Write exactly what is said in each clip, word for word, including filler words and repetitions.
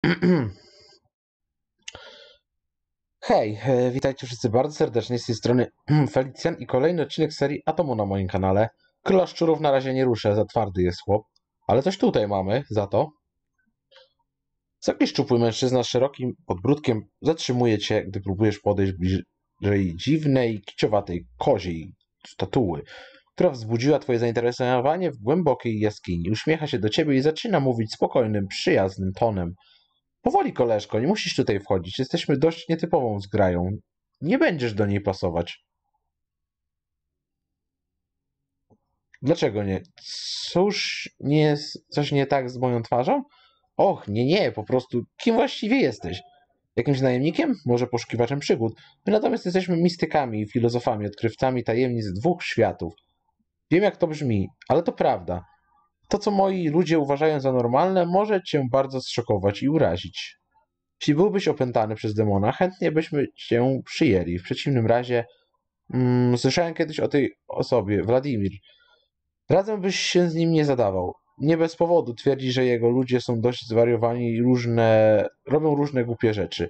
Hej, e, witajcie wszyscy bardzo serdecznie z tej strony Felicjan i kolejny odcinek serii Atomu na moim kanale. Króla Szczurów na razie nie ruszę, za twardy jest chłop, ale coś tutaj mamy za to. Jakiś szczupły mężczyzna z szerokim podbródkiem zatrzymuje cię, gdy próbujesz podejść bliżej dziwnej, kiciowatej koziej statuły, która wzbudziła twoje zainteresowanie w głębokiej jaskini. Uśmiecha się do ciebie i zaczyna mówić spokojnym, przyjaznym tonem. Powoli, koleżko, nie musisz tutaj wchodzić. Jesteśmy dość nietypową zgrają. Nie będziesz do niej pasować. Dlaczego nie? Cóż, nie jest coś nie tak z moją twarzą? Och, nie, nie, po prostu kim właściwie jesteś? Jakimś najemnikiem? Może poszukiwaczem przygód? My natomiast jesteśmy mistykami, filozofami, odkrywcami tajemnic dwóch światów. Wiem, jak to brzmi, ale to prawda. To, co moi ludzie uważają za normalne, może cię bardzo zszokować i urazić. Jeśli byłbyś opętany przez demona, chętnie byśmy cię przyjęli. W przeciwnym razie... Mm, słyszałem kiedyś o tej osobie, Wladimir. Razem byś się z nim nie zadawał. Nie bez powodu twierdzi, że jego ludzie są dość zwariowani i różne... robią różne głupie rzeczy.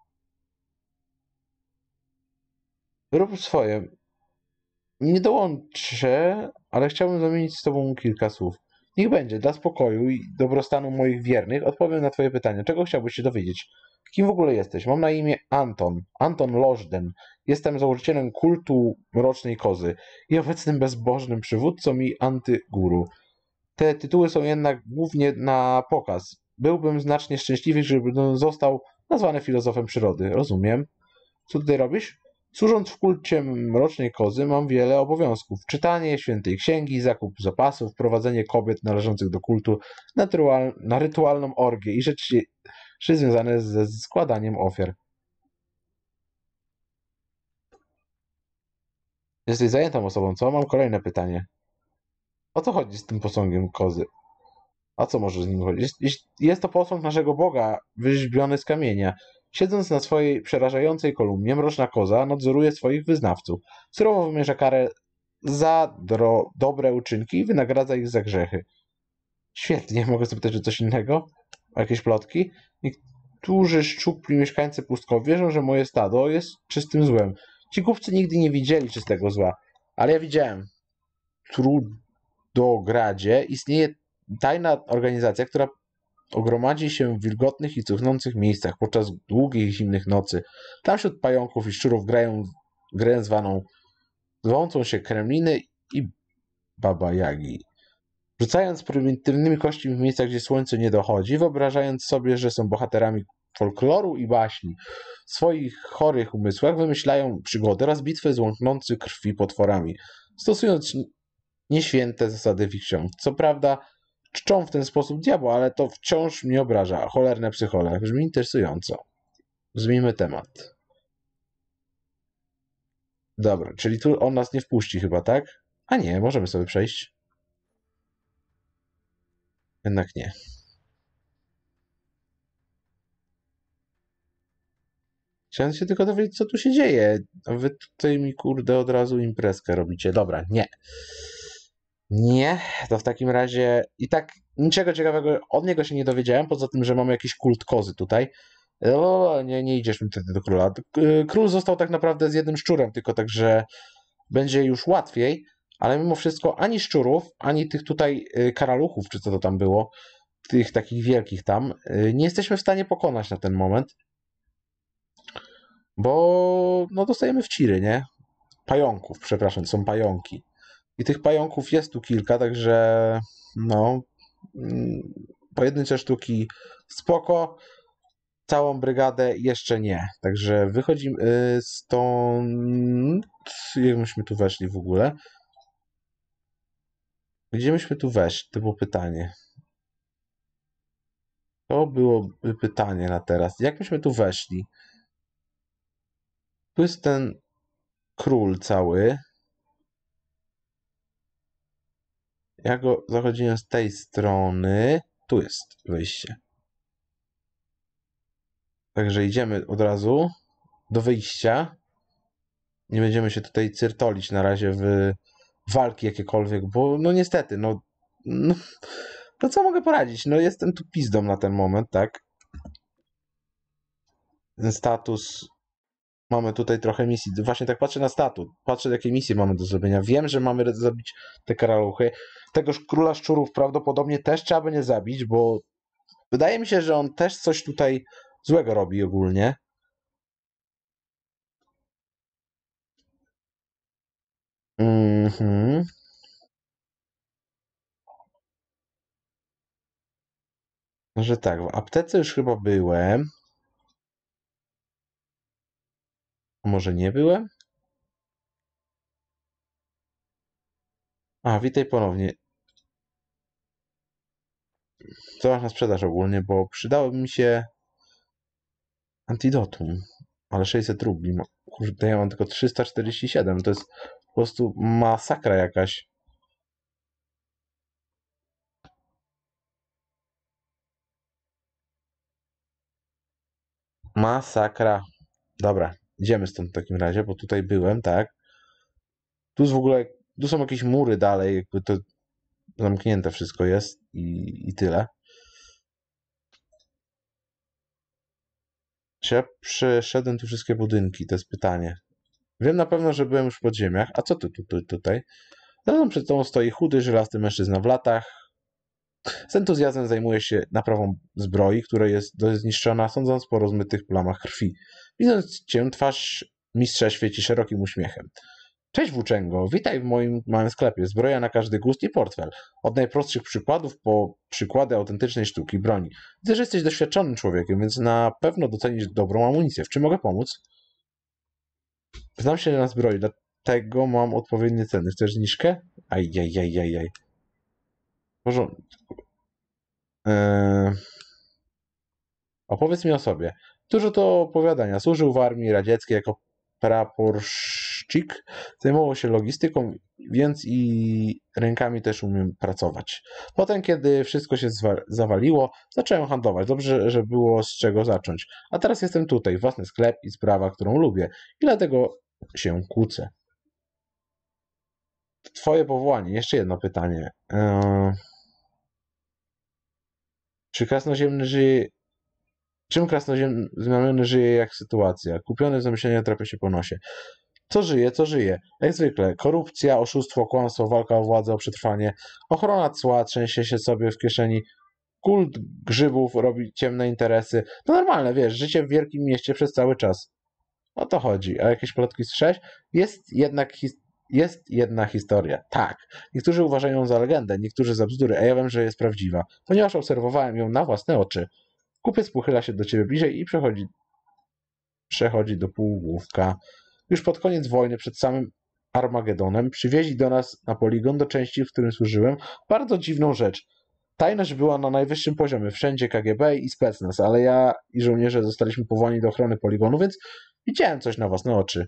Rób swoje. Nie dołączę, ale chciałbym zamienić z tobą kilka słów. Niech będzie, dla spokoju i dobrostanu moich wiernych odpowiem na twoje pytania. Czego chciałbyś się dowiedzieć? Kim w ogóle jesteś? Mam na imię Anton. Anton Lożden. Jestem założycielem kultu Mrocznej Kozy i obecnym bezbożnym przywódcą i antyguru. Te tytuły są jednak głównie na pokaz. Byłbym znacznie szczęśliwy, gdybym został nazwany filozofem przyrody. Rozumiem. Co tutaj robisz? Służąc w kulcie Mrocznej Kozy mam wiele obowiązków. Czytanie świętej księgi, zakup zapasów, prowadzenie kobiet należących do kultu na, rytual, na rytualną orgię i rzeczy, rzeczy związane ze składaniem ofiar. Jesteś zajętą osobą, co? Mam kolejne pytanie. O co chodzi z tym posągiem kozy? A co może z nim chodzić? Jest, jest to posąg naszego Boga, wyrzeźbiony z kamienia. Siedząc na swojej przerażającej kolumnie, Mroczna Koza nadzoruje swoich wyznawców. Surowo wymierza karę za dro, dobre uczynki i wynagradza ich za grzechy. Świetnie, mogę zapytać o coś innego? O jakieś plotki? Niektórzy szczupli mieszkańcy pustkow wierzą, że moje stado jest czystym złem. Ci głupcy nigdy nie widzieli czystego zła, ale ja widziałem. Trudogradzie istnieje tajna organizacja, która ogromadzi się w wilgotnych i cuchnących miejscach podczas długich, zimnych nocy. Tam wśród pająków i szczurów grają grę zwaną zwącą się kremliny i baba Jagi. Rzucając prymitywnymi kośćmi w miejscach, gdzie słońce nie dochodzi, wyobrażając sobie, że są bohaterami folkloru i baśni. W swoich chorych umysłach wymyślają przygody oraz bitwy z łąknących krwi potworami, stosując nieświęte zasady fikcją. Co prawda czczą w ten sposób diabła, ale to wciąż mnie obraża. Cholerne psychole. Brzmi interesująco. Zmieńmy temat. Dobra, czyli tu on nas nie wpuści chyba, tak? A nie, możemy sobie przejść. Jednak nie. Chciałem się tylko dowiedzieć, co tu się dzieje. A wy tutaj mi, kurde, od razu imprezkę robicie. Dobra, nie. Nie, to w takim razie i tak niczego ciekawego od niego się nie dowiedziałem, poza tym, że mamy jakiś kult kozy tutaj. O, nie, nie idziesz mi wtedy do króla. Król został tak naprawdę z jednym szczurem, tylko także będzie już łatwiej, ale mimo wszystko ani szczurów, ani tych tutaj karaluchów, czy co to tam było, tych takich wielkich tam, nie jesteśmy w stanie pokonać na ten moment, bo no dostajemy wciry, nie? Pająków, przepraszam, to są pająki. I tych pająków jest tu kilka, także no pojedyncze sztuki spoko, całą brygadę jeszcze nie. Także wychodzimy stąd. Jak myśmy tu weszli w ogóle? Gdzie myśmy tu weszli? To było pytanie. To było pytanie na teraz. Jak myśmy tu weszli? Tu jest ten król cały. Ja go zachodziłem z tej strony. Tu jest wyjście. Także idziemy od razu do wyjścia. Nie będziemy się tutaj cyrtolić na razie w walki jakiekolwiek, bo no niestety, no, no, no co mogę poradzić? No jestem tu pizdą na ten moment, tak? ten status. Mamy tutaj trochę misji. Właśnie tak patrzę na statut. Patrzę, jakie misje mamy do zrobienia. Wiem, że mamy zabić te karaluchy. Tegoż króla szczurów prawdopodobnie też trzeba będzie zabić, bo wydaje mi się, że on też coś tutaj złego robi ogólnie. Mhm. Że tak, w aptece już chyba byłem. A może nie byłem? A, witaj ponownie. Co masz na sprzedaż ogólnie, bo przydałoby mi się antidotum. Ale sześćset rubli. No, kurde, ja mam tylko trzysta czterdzieści siedem. To jest po prostu masakra jakaś. Masakra. Dobra, idziemy stąd w takim razie, bo tutaj byłem, tak. Tu jest w ogóle, tu są jakieś mury dalej, jakby to zamknięte wszystko jest i, i tyle. Czy ja przeszedłem tu wszystkie budynki? To jest pytanie. Wiem na pewno, że byłem już w podziemiach. A co tu, tu, tu tutaj? Zarazem przed tobą stoi chudy, żelasty mężczyzna w latach. Z entuzjazmem zajmuje się naprawą zbroi, która jest dość zniszczona, sądząc po rozmytych plamach krwi. Widząc cię, twarz mistrza świeci szerokim uśmiechem. Cześć włóczęgo, witaj w moim małym sklepie. Zbroja na każdy gust i portfel. Od najprostszych przykładów po przykłady autentycznej sztuki broni. Widzę, że jesteś doświadczonym człowiekiem, więc na pewno docenisz dobrą amunicję. W czym mogę pomóc? Znam się na zbroi, dlatego mam odpowiednie ceny. Chcesz zniżkę? Ajajajajaj. W porządku. Eee... Opowiedz mi o sobie. Dużo to opowiadania. Służył w armii radzieckiej jako praporszczyk. Zajmował się logistyką, więc i rękami też umiem pracować. Potem, kiedy wszystko się zawaliło, zacząłem handlować. Dobrze, że było z czego zacząć. A teraz jestem tutaj, własny sklep i sprawa, którą lubię. I dlatego się kłócę. Twoje powołanie. Jeszcze jedno pytanie. Eee... Czy krasnoziemny żyje Czym krasnoziemiony żyje jak sytuacja? Kupiony w zamyśleniu trafia się po nosie. Co żyje, co żyje? Jak zwykle. Korupcja, oszustwo, kłamstwo, walka o władzę, o przetrwanie. Ochrona cła trzęsie się sobie w kieszeni. Kult grzybów robi ciemne interesy. To normalne, wiesz, życie w wielkim mieście przez cały czas. O to chodzi. A jakieś plotki słyszałeś? Jest jednak his- jest jedna historia. Tak. Niektórzy uważają ją za legendę, niektórzy za bzdury, a ja wiem, że jest prawdziwa, ponieważ obserwowałem ją na własne oczy. Kupiec pochyla się do ciebie bliżej i przechodzi, przechodzi do półgłówka. Już pod koniec wojny, przed samym Armagedonem, przywieźli do nas na poligon do części, w którym służyłem, bardzo dziwną rzecz. Tajność była na najwyższym poziomie, wszędzie K G B i specnaz, ale ja i żołnierze zostaliśmy powołani do ochrony poligonu, więc widziałem coś na własne oczy.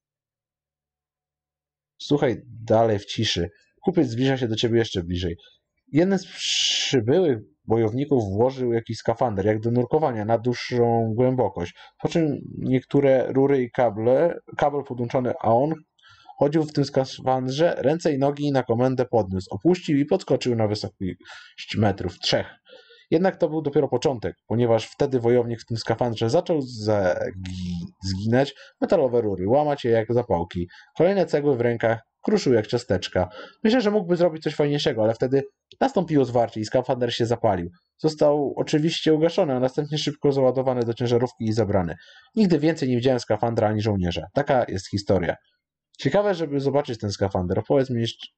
Słuchaj dalej w ciszy. Kupiec zbliża się do ciebie jeszcze bliżej. Jeden z przybyłych bojowników włożył jakiś skafander, jak do nurkowania, na dłuższą głębokość. Po czym niektóre rury i kable, kabel podłączony, a on chodził w tym skafandrze, ręce i nogi na komendę podniósł, opuścił i podskoczył na wysokość metrów trzech. Jednak to był dopiero początek, ponieważ wtedy wojownik w tym skafandrze zaczął zginać metalowe rury, łamać je jak zapałki. Kolejne cegły w rękach kruszył jak ciasteczka. Myślę, że mógłby zrobić coś fajniejszego, ale wtedy nastąpiło zwarcie i skafander się zapalił. Został oczywiście ugaszony, a następnie szybko załadowany do ciężarówki i zabrany. Nigdy więcej nie widziałem skafandra ani żołnierza. Taka jest historia. Ciekawe, żeby zobaczyć ten skafander. Opowiedz mi jeszcze...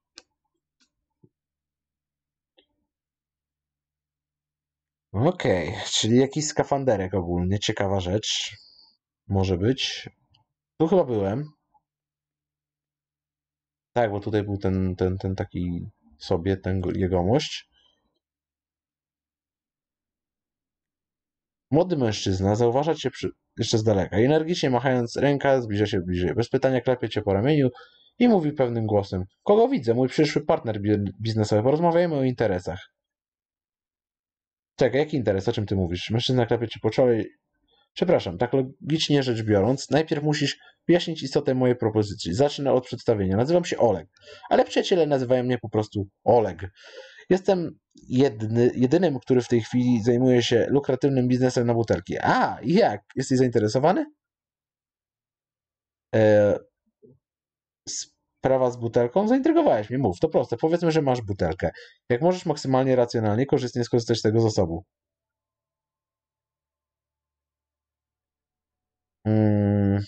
Okej, okay, czyli jakiś skafanderek ogólnie. Ciekawa rzecz. Może być. Tu chyba byłem. Tak, bo tutaj był ten, ten, ten taki sobie, ten jegomość. Młody mężczyzna zauważa cię przy... jeszcze z daleka. Energicznie machając ręka, zbliża się bliżej. Bez pytania klepie cię po ramieniu i mówi pewnym głosem. Kogo widzę? Mój przyszły partner biznesowy. Porozmawiajmy o interesach. Czekaj, jaki interes? O czym ty mówisz? Mężczyzna klepie cię po czole. Przepraszam, tak logicznie rzecz biorąc, najpierw musisz wyjaśnić istotę mojej propozycji. Zacznę od przedstawienia. Nazywam się Oleg, ale przyjaciele nazywają mnie po prostu Oleg. Jestem jedny, jedynym, który w tej chwili zajmuje się lukratywnym biznesem na butelki. A, jak? Jesteś zainteresowany? E, sprawa z butelką? Zaintrygowałeś mnie, mów. To proste. Powiedzmy, że masz butelkę. Jak możesz maksymalnie racjonalnie, korzystnie skorzystać z tego zasobu? Mm,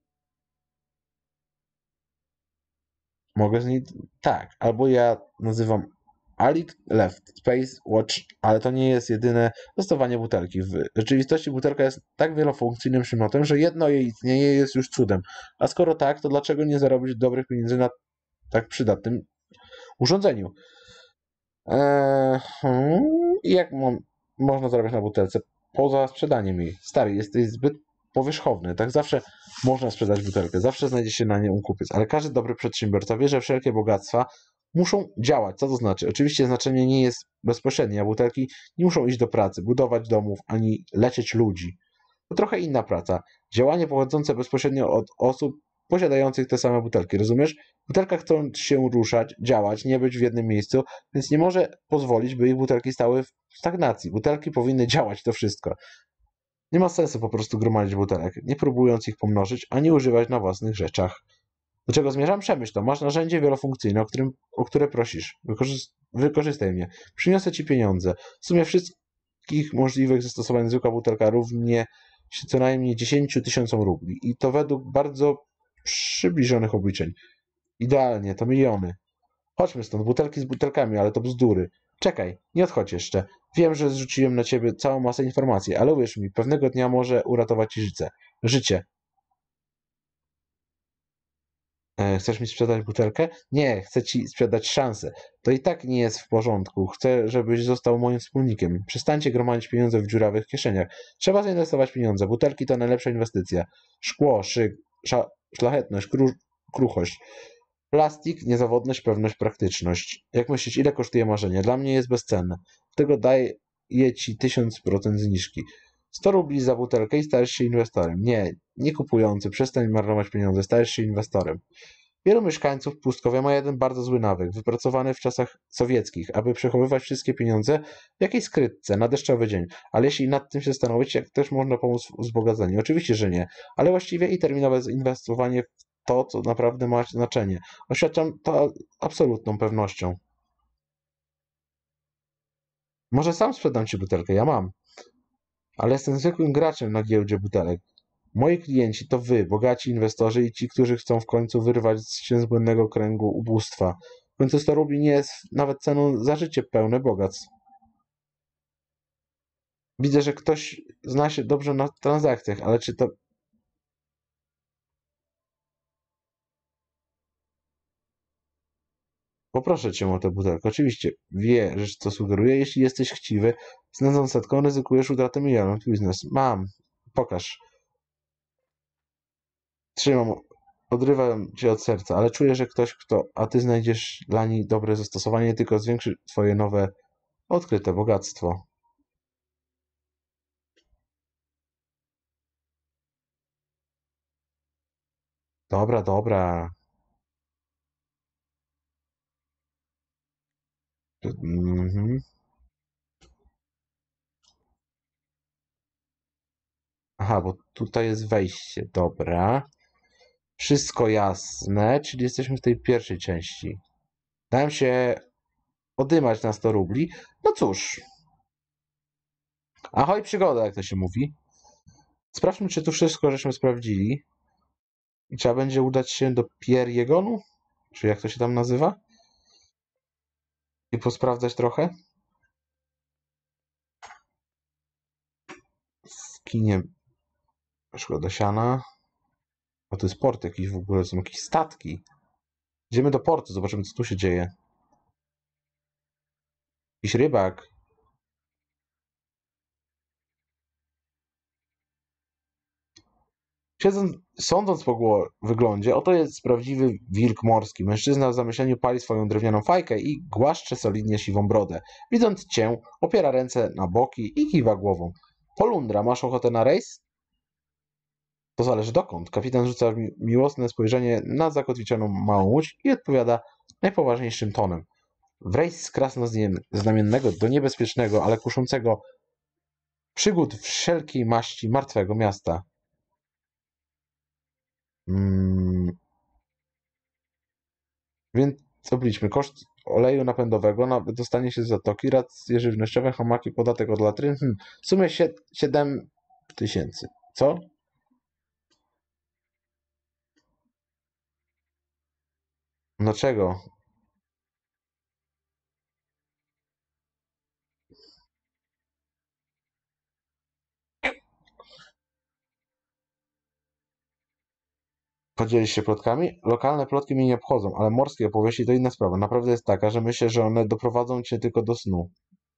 mogę z niej... Tak. Albo ja nazywam Alik Left Space Watch, ale to nie jest jedyne dostawanie butelki. W rzeczywistości butelka jest tak wielofunkcyjnym przymiotem, że jedno jej istnienie jest już cudem. A skoro tak, to dlaczego nie zarobić dobrych pieniędzy na tak przydatnym urządzeniu? Eee, hmm, I jak mam, można zarabiać na butelce? Poza sprzedaniem jej. Stary, jesteś zbyt powierzchowny. Tak zawsze można sprzedać butelkę, zawsze znajdzie się na nią kupiec, ale każdy dobry przedsiębiorca wie, że wszelkie bogactwa muszą działać. Co to znaczy? Oczywiście znaczenie nie jest bezpośrednie, a butelki nie muszą iść do pracy, budować domów, ani leczyć ludzi. To trochę inna praca. Działanie pochodzące bezpośrednio od osób posiadających te same butelki. Rozumiesz? Butelka chcą się ruszać, działać, nie być w jednym miejscu, więc nie może pozwolić, by ich butelki stały w stagnacji. Butelki powinny działać, to wszystko. Nie ma sensu po prostu gromadzić butelek, nie próbując ich pomnożyć, ani używać na własnych rzeczach. Do czego zmierzam? Przemyśl to. Masz narzędzie wielofunkcyjne, o, którym, o które prosisz. Wykorzyst wykorzystaj mnie. Przyniosę ci pieniądze. W sumie wszystkich możliwych zastosowań zwykła butelka równie się co najmniej dziesięć tysiącom rubli. I to według bardzo przybliżonych obliczeń. Idealnie, to miliony. Chodźmy stąd, butelki z butelkami, ale to bzdury. Czekaj, nie odchodź jeszcze. Wiem, że zrzuciłem na ciebie całą masę informacji, ale uwierz mi, pewnego dnia może uratować ci życie. Życie. E, Chcesz mi sprzedać butelkę? Nie, chcę ci sprzedać szansę. To i tak nie jest w porządku. Chcę, żebyś został moim wspólnikiem. Przestańcie gromadzić pieniądze w dziurawych kieszeniach. Trzeba zainwestować pieniądze. Butelki to najlepsza inwestycja. Szkło, szyk, sza, szlachetność, kru, kruchość. Plastik, niezawodność, pewność, praktyczność. Jak myślisz, ile kosztuje marzenie? Dla mnie jest bezcenne. Dlatego daję ci tysiąc procent zniżki. sto rubli za butelkę i stajesz się inwestorem. Nie, nie kupujący, przestań marnować pieniądze, stajesz się inwestorem. Wielu mieszkańców Pustkowia ma jeden bardzo zły nawyk, wypracowany w czasach sowieckich, aby przechowywać wszystkie pieniądze w jakiejś skrytce na deszczowy dzień. Ale jeśli nad tym się zastanowić, jak też można pomóc w wzbogaceniu? Oczywiście, że nie, ale właściwie i terminowe inwestowanie w to, co naprawdę ma znaczenie. Oświadczam to absolutną pewnością. Może sam sprzedam ci butelkę, ja mam, ale jestem zwykłym graczem na giełdzie butelek. Moi klienci to wy, bogaci inwestorzy i ci, którzy chcą w końcu wyrwać się z błędnego kręgu ubóstwa. W końcu sto rubli nie jest nawet ceną za życie pełne bogactw. Widzę, że ktoś zna się dobrze na transakcjach, ale czy to... Poproszę cię o tę butelkę. Oczywiście wie, że co sugeruję. Jeśli jesteś chciwy, z nędzą setką ryzykujesz utratę milionów. Biznes. Mam. Pokaż. Trzymam. Odrywam cię od serca, ale czuję, że ktoś, kto, a ty znajdziesz dla niej dobre zastosowanie, tylko zwiększy twoje nowe, odkryte bogactwo. Dobra, dobra. Mhm. Aha, bo tutaj jest wejście. Dobra. Wszystko jasne, czyli jesteśmy w tej pierwszej części. Dałem się odymać na sto rubli. No cóż. Ahoj, przygoda, jak to się mówi. Sprawdźmy, czy tu wszystko żeśmy sprawdzili. I trzeba będzie udać się do Pieriegonu? Czy jak to się tam nazywa? I posprawdzać trochę? W kinie szkoda siana. A to jest port jakiś w ogóle, są jakieś statki. Idziemy do portu, zobaczymy co tu się dzieje. Jakiś rybak. Siedząc, sądząc po wyglądzie, oto jest prawdziwy wilk morski. Mężczyzna w zamyśleniu pali swoją drewnianą fajkę i głaszcze solidnie siwą brodę. Widząc cię, opiera ręce na boki i kiwa głową. Polundra, masz ochotę na rejs? To zależy dokąd. Kapitan rzuca mi miłosne spojrzenie na zakotwiczoną małą łódź i odpowiada najpoważniejszym tonem. w rejs z krasnoznamiennego do niebezpiecznego, ale kuszącego przygód wszelkiej maści martwego miasta. Hmm. Więc obliczmy. Koszt oleju napędowego na dostanie się z zatoki, racje żywnościowe, hamaki, podatek od latryny. Hmm. W sumie siedem tysięcy. Co? Dlaczego? Podzielisz się plotkami? Lokalne plotki mnie nie obchodzą, ale morskie opowieści to inna sprawa. Naprawdę jest taka, że myślę, że one doprowadzą cię tylko do snu.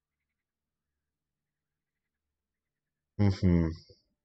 Mhm.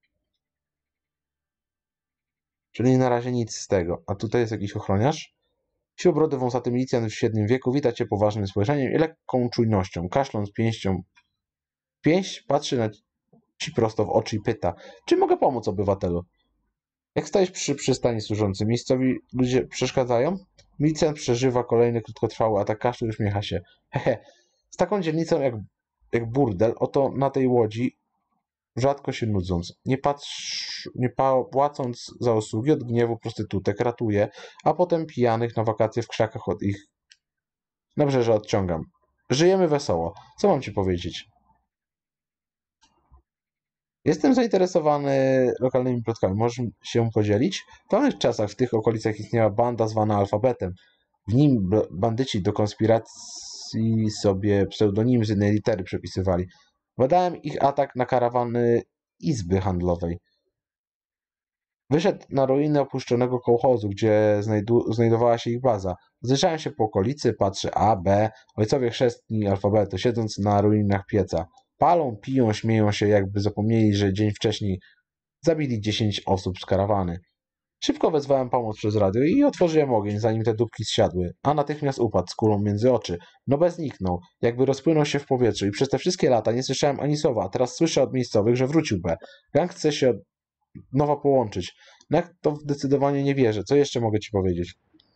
Czyli na razie nic z tego. A tutaj jest jakiś ochroniarz? Siłobrody wąsaty milicjant w średnim wieku wita cię poważnym spojrzeniem i lekką czujnością. Kaszląc pięścią, pięść patrzy na ci prosto w oczy i pyta, czy mogę pomóc obywatelu? Jak stajesz przy przystani służący, miejscowi ludzie przeszkadzają? Milicjant przeżywa kolejny krótkotrwały atak kaszlu i uśmiecha się. Hehe, z taką dzielnicą jak, jak burdel, oto na tej łodzi, rzadko się nudząc, nie, patrz, nie płacąc za usługi od gniewu prostytutek, ratuje, a potem pijanych na wakacje w krzakach od ich nabrzeża odciągam. Żyjemy wesoło. Co mam ci powiedzieć? Jestem zainteresowany lokalnymi plotkami. Możesz się podzielić? W dawnych czasach w tych okolicach istniała banda zwana Alfabetem. W nim bandyci do konspiracji sobie pseudonim z jednej litery przepisywali. Badałem ich atak na karawany izby handlowej. Wyszedł na ruiny opuszczonego kołchozu, gdzie znajdu- znajdowała się ich baza. Zjeżdżałem się po okolicy, patrzę A, B, ojcowie chrzestni alfabetu, siedząc na ruinach pieca. Palą, piją, śmieją się, jakby zapomnieli, że dzień wcześniej zabili dziesięć osób z karawany. Szybko wezwałem pomoc przez radio i otworzyłem ogień, zanim te dupki zsiadły, a natychmiast upadł z kulą między oczy. No bez zniknął, jakby rozpłynął się w powietrzu i przez te wszystkie lata nie słyszałem ani słowa, a teraz słyszę od miejscowych, że wrócił B. Gang chce się od nowa połączyć. No jak to zdecydowanie nie wierzę. Co jeszcze mogę ci powiedzieć?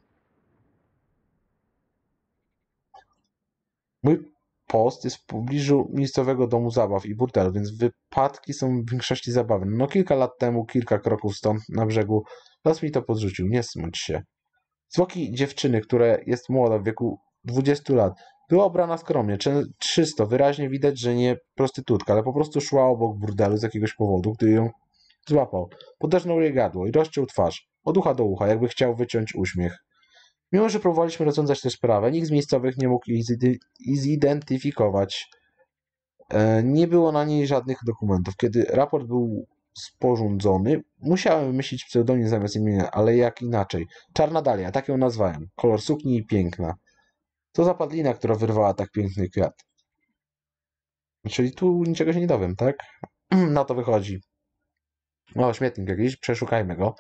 Mój post jest w pobliżu miejscowego domu zabaw i burdelu, więc wypadki są w większości zabawne. No kilka lat temu, kilka kroków stąd, na brzegu, los mi to podrzucił. Nie smuć się. Zwłoki dziewczyny, która jest młoda, w wieku dwudziestu lat, była ubrana skromnie, czysto, wyraźnie widać, że nie prostytutka, ale po prostu szła obok burdelu z jakiegoś powodu, gdy ją złapał. Poderżnął jej gardło i rozciął twarz, od ucha do ucha, jakby chciał wyciąć uśmiech. Mimo że próbowaliśmy rozwiązać tę sprawę, nikt z miejscowych nie mógł jej zidentyfikować. E, Nie było na niej żadnych dokumentów. Kiedy raport był sporządzony, musiałem wymyślić pseudonim zamiast imienia, ale jak inaczej. Czarna Dalia, tak ją nazwałem. Kolor sukni i piękna. To zapadlina, która wyrwała tak piękny kwiat. Czyli tu niczego się nie dowiem, tak? Na to wychodzi. O, śmietnik jakiś, przeszukajmy go.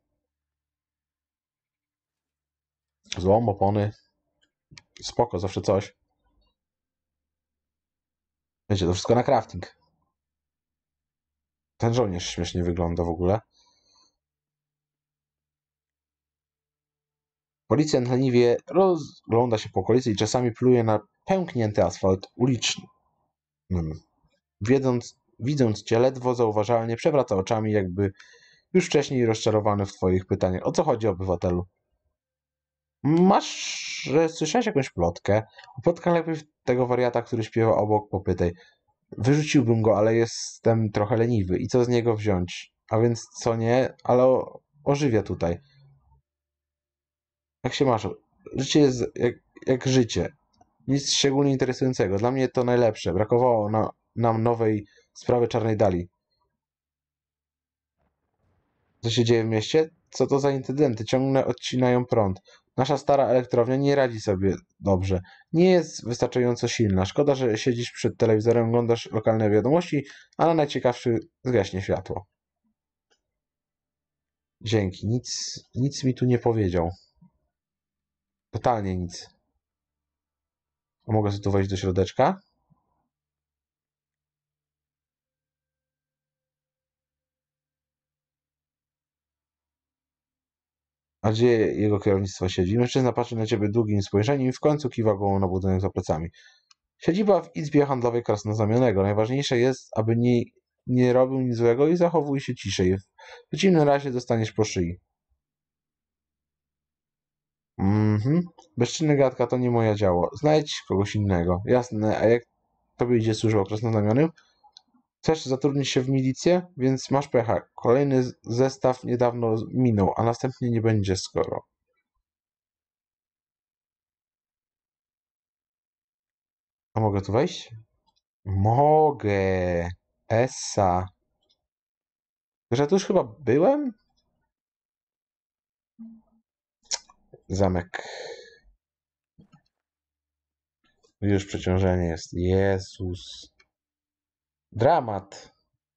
Złom, opony. Spoko, zawsze coś. Wiecie, to wszystko na crafting. Ten żołnierz śmiesznie wygląda w ogóle. Policjant leniwie rozgląda się po okolicy i czasami pluje na pęknięty asfalt uliczny. Hmm. Wiedząc, widząc cię ledwo zauważalnie, przewraca oczami, jakby już wcześniej rozczarowany w twoich pytaniach. O co chodzi, obywatelu? Masz, że słyszałeś jakąś plotkę? O plotkach lepiej tego wariata, który śpiewa obok, popytaj. Wyrzuciłbym go, ale jestem trochę leniwy. I co z niego wziąć? A więc co nie, ale o, ożywia tutaj. Jak się masz? Życie jest jak, jak życie. Nic szczególnie interesującego. Dla mnie to najlepsze. Brakowało na, nam nowej sprawy Czarnej Dali. Co się dzieje w mieście? Co to za incydenty? Ciągle odcinają prąd. Nasza stara elektrownia nie radzi sobie dobrze. Nie jest wystarczająco silna. Szkoda, że siedzisz przed telewizorem, oglądasz lokalne wiadomości, a na najciekawszy zgaśnie światło. Dzięki. Nic, nic mi tu nie powiedział. Totalnie nic. A mogę sobie tu wejść do środeczka? A gdzie jego kierownictwo siedzi? Mężczyzna patrzy na ciebie długim spojrzeniem i w końcu kiwa głową na budynek za plecami. Siedziba w Izbie Handlowej Krasnoznamionego. Najważniejsze jest, aby nie, nie robił nic złego i zachowuj się ciszej. W przeciwnym razie dostaniesz po szyi. Mhm. Bezczynny gadka to nie moje działo. Znajdź kogoś innego. Jasne, a jak tobie idzie służba krasnoznamionym? Chcesz zatrudnić się w milicję? Więc masz pecha. Kolejny zestaw niedawno minął, a następnie nie będzie skoro. A mogę tu wejść? Mogę. Essa. Że tu już chyba byłem? Zamek. Już przeciążenie jest. Jezus. Dramat.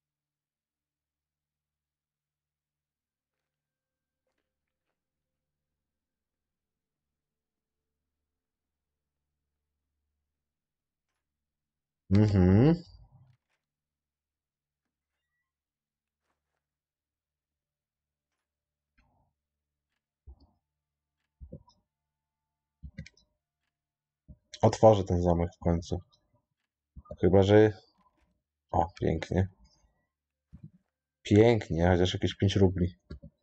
Mhm. Otworzę ten zamek w końcu. Chyba, że... O, pięknie. Pięknie, chociaż jakieś pięć rubli.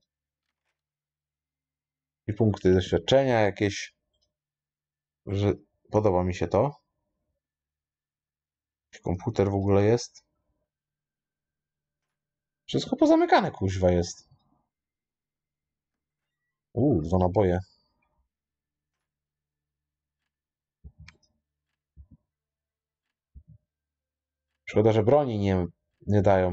I punkty doświadczenia jakieś. Że podoba mi się to. Komputer w ogóle jest. Wszystko pozamykane, kuźwa jest. Uuu, dwa naboje. Szkoda, że broni nie, nie dają.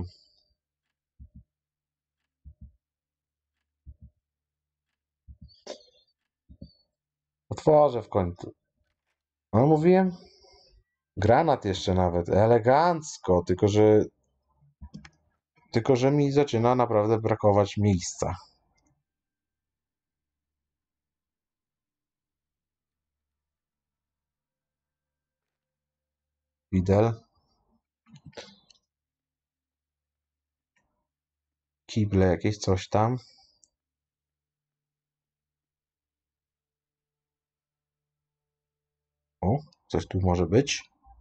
Otworzę w końcu. No mówiłem? Granat jeszcze nawet. Elegancko. Tylko, że... Tylko, że mi zaczyna naprawdę brakować miejsca. Fidel. Kible jakieś, coś tam. O, coś tu może być.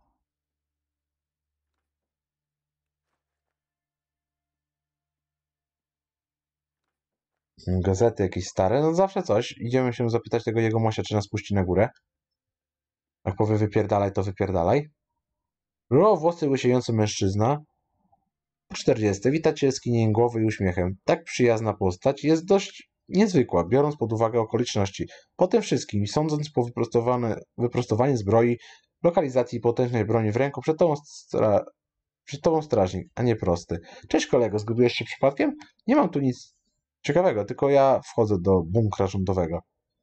Gazety jakieś stare. No zawsze coś. Idziemy się zapytać tego jegomościa, czy nas puści na górę. Jak powie wypierdalaj, to wypierdalaj. O, włosy łysiejący mężczyzna. czterdziesty. Wita cię skinieniem głowy i uśmiechem. Tak przyjazna postać jest dość niezwykła, biorąc pod uwagę okoliczności. Po tym wszystkim, sądząc po wyprostowane, wyprostowanie zbroi, lokalizacji potężnej broni w ręku, przed tobą, stra... przed tobą strażnik, a nie prosty. Cześć kolego, zgubiłeś się przypadkiem? Nie mam tu nic ciekawego, tylko ja wchodzę do bunkra rządowego.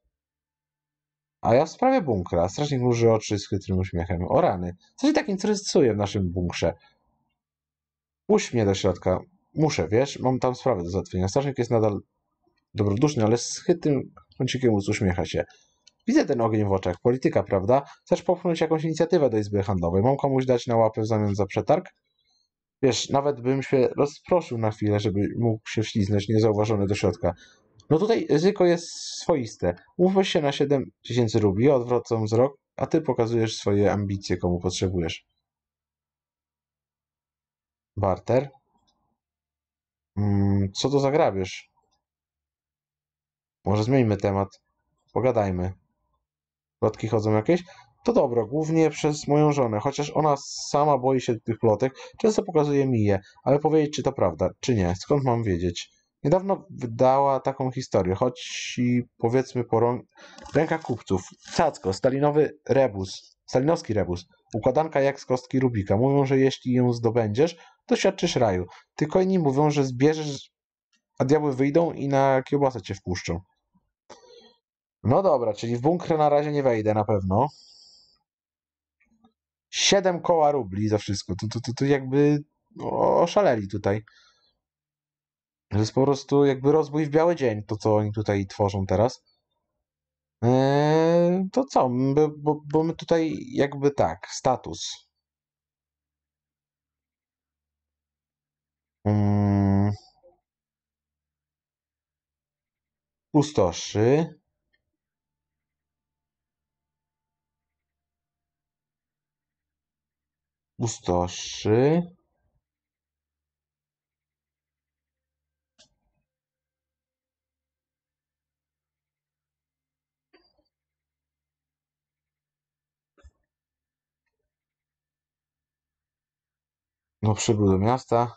A ja w sprawie bunkra. Strażnik mruży oczy z chytrym uśmiechem. O rany, co się tak interesuje w naszym bunkrze? Puść mnie do środka. Muszę, wiesz, mam tam sprawę do załatwienia. Strażnik jest nadal dobroduszny, ale z chytrym kącikiem ust uśmiecha się. Widzę ten ogień w oczach. Polityka, prawda? Chcesz popchnąć jakąś inicjatywę do Izby Handlowej? Mam komuś dać na łapę w zamian za przetarg? Wiesz, nawet bym się rozproszył na chwilę, żeby mógł się wśliznąć niezauważony do środka. No tutaj ryzyko jest swoiste. Umówmy się na siedem tysięcy rubli, odwracam wzrok, a ty pokazujesz swoje ambicje, komu potrzebujesz. Barter? Mm, co to za grabież? Może zmieńmy temat. Pogadajmy. Plotki chodzą jakieś? To dobro, głównie przez moją żonę, chociaż ona sama boi się tych plotek, często pokazuje mi je, ale powiedzieć, czy to prawda, czy nie, skąd mam wiedzieć? Niedawno wydała taką historię, choć i powiedzmy po rą- rękach kupców. Cacko, stalinowy rebus, stalinowski rebus, układanka jak z kostki Rubika. Mówią, że jeśli ją zdobędziesz, doświadczysz raju. Tylko inni mówią, że zbierzesz, a diabły wyjdą i na kiełbasę cię wpuszczą. No dobra, czyli w bunkrę na razie nie wejdę na pewno. Siedem koła rubli za wszystko. To, to, to, to jakby oszaleli tutaj. To jest po prostu jakby rozbój w biały dzień, to co oni tutaj tworzą teraz. Eee, to co? Bo, bo, bo my tutaj jakby tak, status. Mm, Pustoszy. Pustoszy. No przybył do miasta.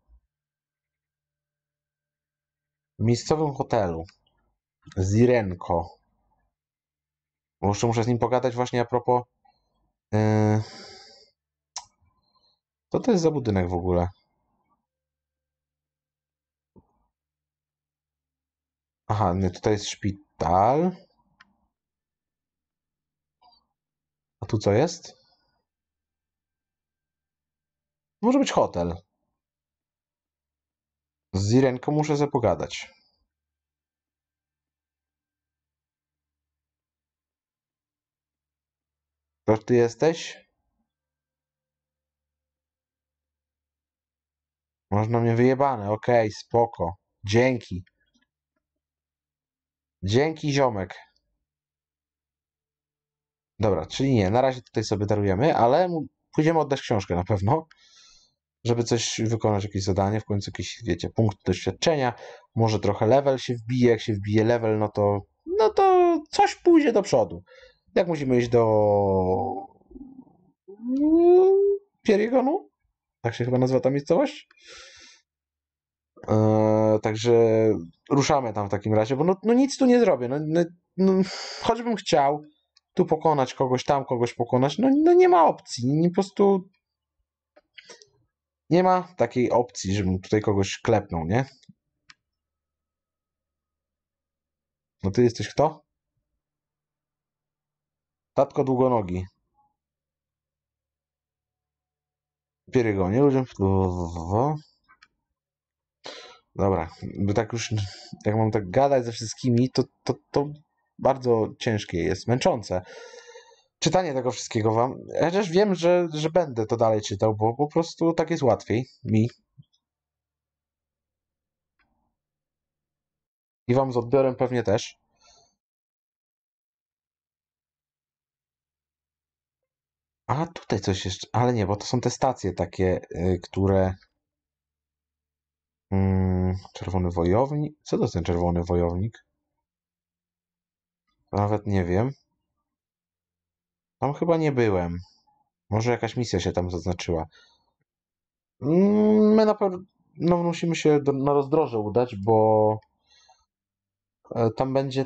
W miejscowym hotelu. Zirenko. Bo jeszcze muszę z nim pogadać właśnie a propos... Yy... Co to jest za budynek w ogóle? Aha, nie, tutaj jest szpital. A tu co jest? Może być hotel. Z Zirenką muszę sobie pogadać. To ty jesteś? Można mnie wyjebane, okej, spoko. Dzięki. Dzięki, ziomek. Dobra, czyli nie, na razie tutaj sobie darujemy, ale mu- pójdziemy oddać książkę na pewno, żeby coś wykonać, jakieś zadanie, w końcu jakiś, wiecie, punkt doświadczenia, może trochę level się wbije, jak się wbije level, no to, no to coś pójdzie do przodu. Jak musimy iść do Pierigonu? Tak się chyba nazywa ta miejscowość? Eee, także ruszamy tam w takim razie, bo no, no nic tu nie zrobię. No, no, no, choćbym chciał tu pokonać kogoś, tam kogoś pokonać, no, no nie ma opcji. Nie, po prostu nie ma takiej opcji, żebym tutaj kogoś klepnął, nie? No ty jesteś kto? Tatko długonogi. Pierygonie, ludziom... Dobra, bo tak już, jak mam tak gadać ze wszystkimi, to, to, to bardzo ciężkie jest, męczące. Czytanie tego wszystkiego wam. Ja też wiem, że, że będę to dalej czytał, bo po prostu tak jest łatwiej mi. I wam z odbiorem pewnie też. A tutaj coś jeszcze. Ale nie, bo to są te stacje takie, y, które. Mm, czerwony wojownik. Co to jest ten czerwony wojownik? Nawet nie wiem. Tam chyba nie byłem. Może jakaś misja się tam zaznaczyła. Mm, My na pewno no, musimy się do, na rozdroże udać, bo e, tam będzie.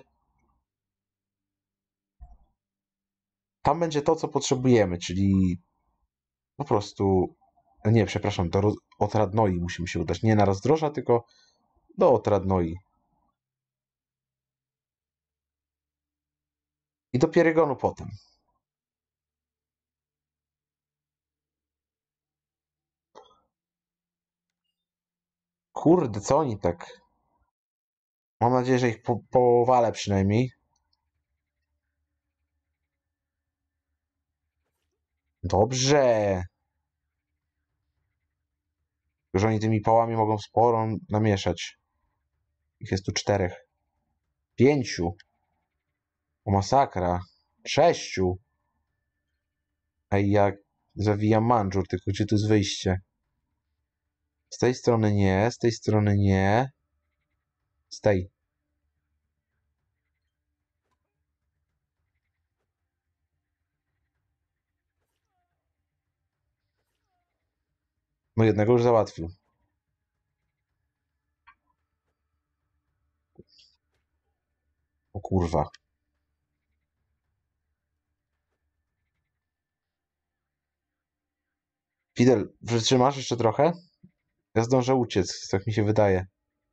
Tam będzie to, co potrzebujemy, czyli po prostu. Nie, przepraszam, do roz- Otradnoi musimy się udać. Nie na rozdroża, tylko do Otradnoi. I do Pierygonu potem. Kurde, co oni tak? Mam nadzieję, że ich po powalę przynajmniej. Dobrze. Że oni tymi pałami mogą sporo namieszać. Ich jest tu czterech. Pięciu. O masakra. Sześciu. Ej, jak zawijam mandżur, tylko gdzie tu jest wyjście? Z tej strony nie, z tej strony nie. Z tej. No jednego już załatwił. O kurwa. Fidel, wytrzymasz jeszcze trochę? Ja zdążę uciec, tak mi się wydaje.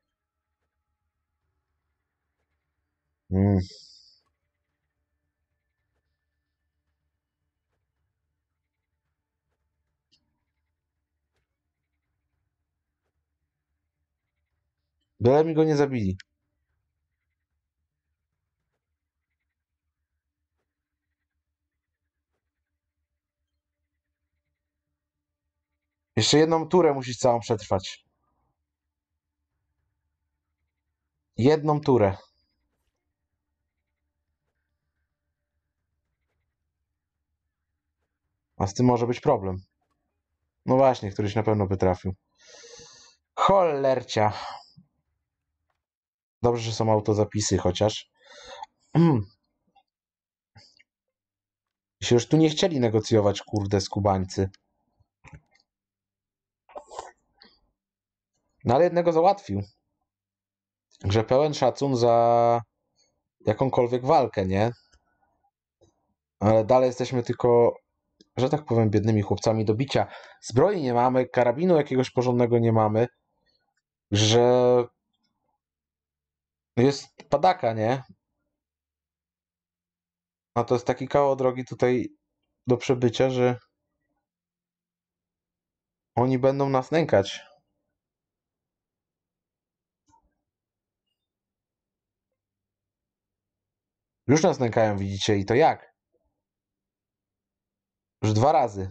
Mm. Byle mi go nie zabili. Jeszcze jedną turę musisz całą przetrwać. Jedną turę. A z tym może być problem. No właśnie, któryś na pewno by trafił. Cholercia. Dobrze, że są autozapisy chociaż. Się już tu nie chcieli negocjować, kurde, skubańcy. No ale jednego załatwił. Że pełen szacun za jakąkolwiek walkę, nie? Ale dalej jesteśmy tylko, że tak powiem, biednymi chłopcami do bicia. Zbroi nie mamy, karabinu jakiegoś porządnego nie mamy. Że jest padaka, nie? A to jest taki kawał drogi tutaj do przebycia, że oni będą nas nękać. Już nas nękają, widzicie, i to jak? Już dwa razy.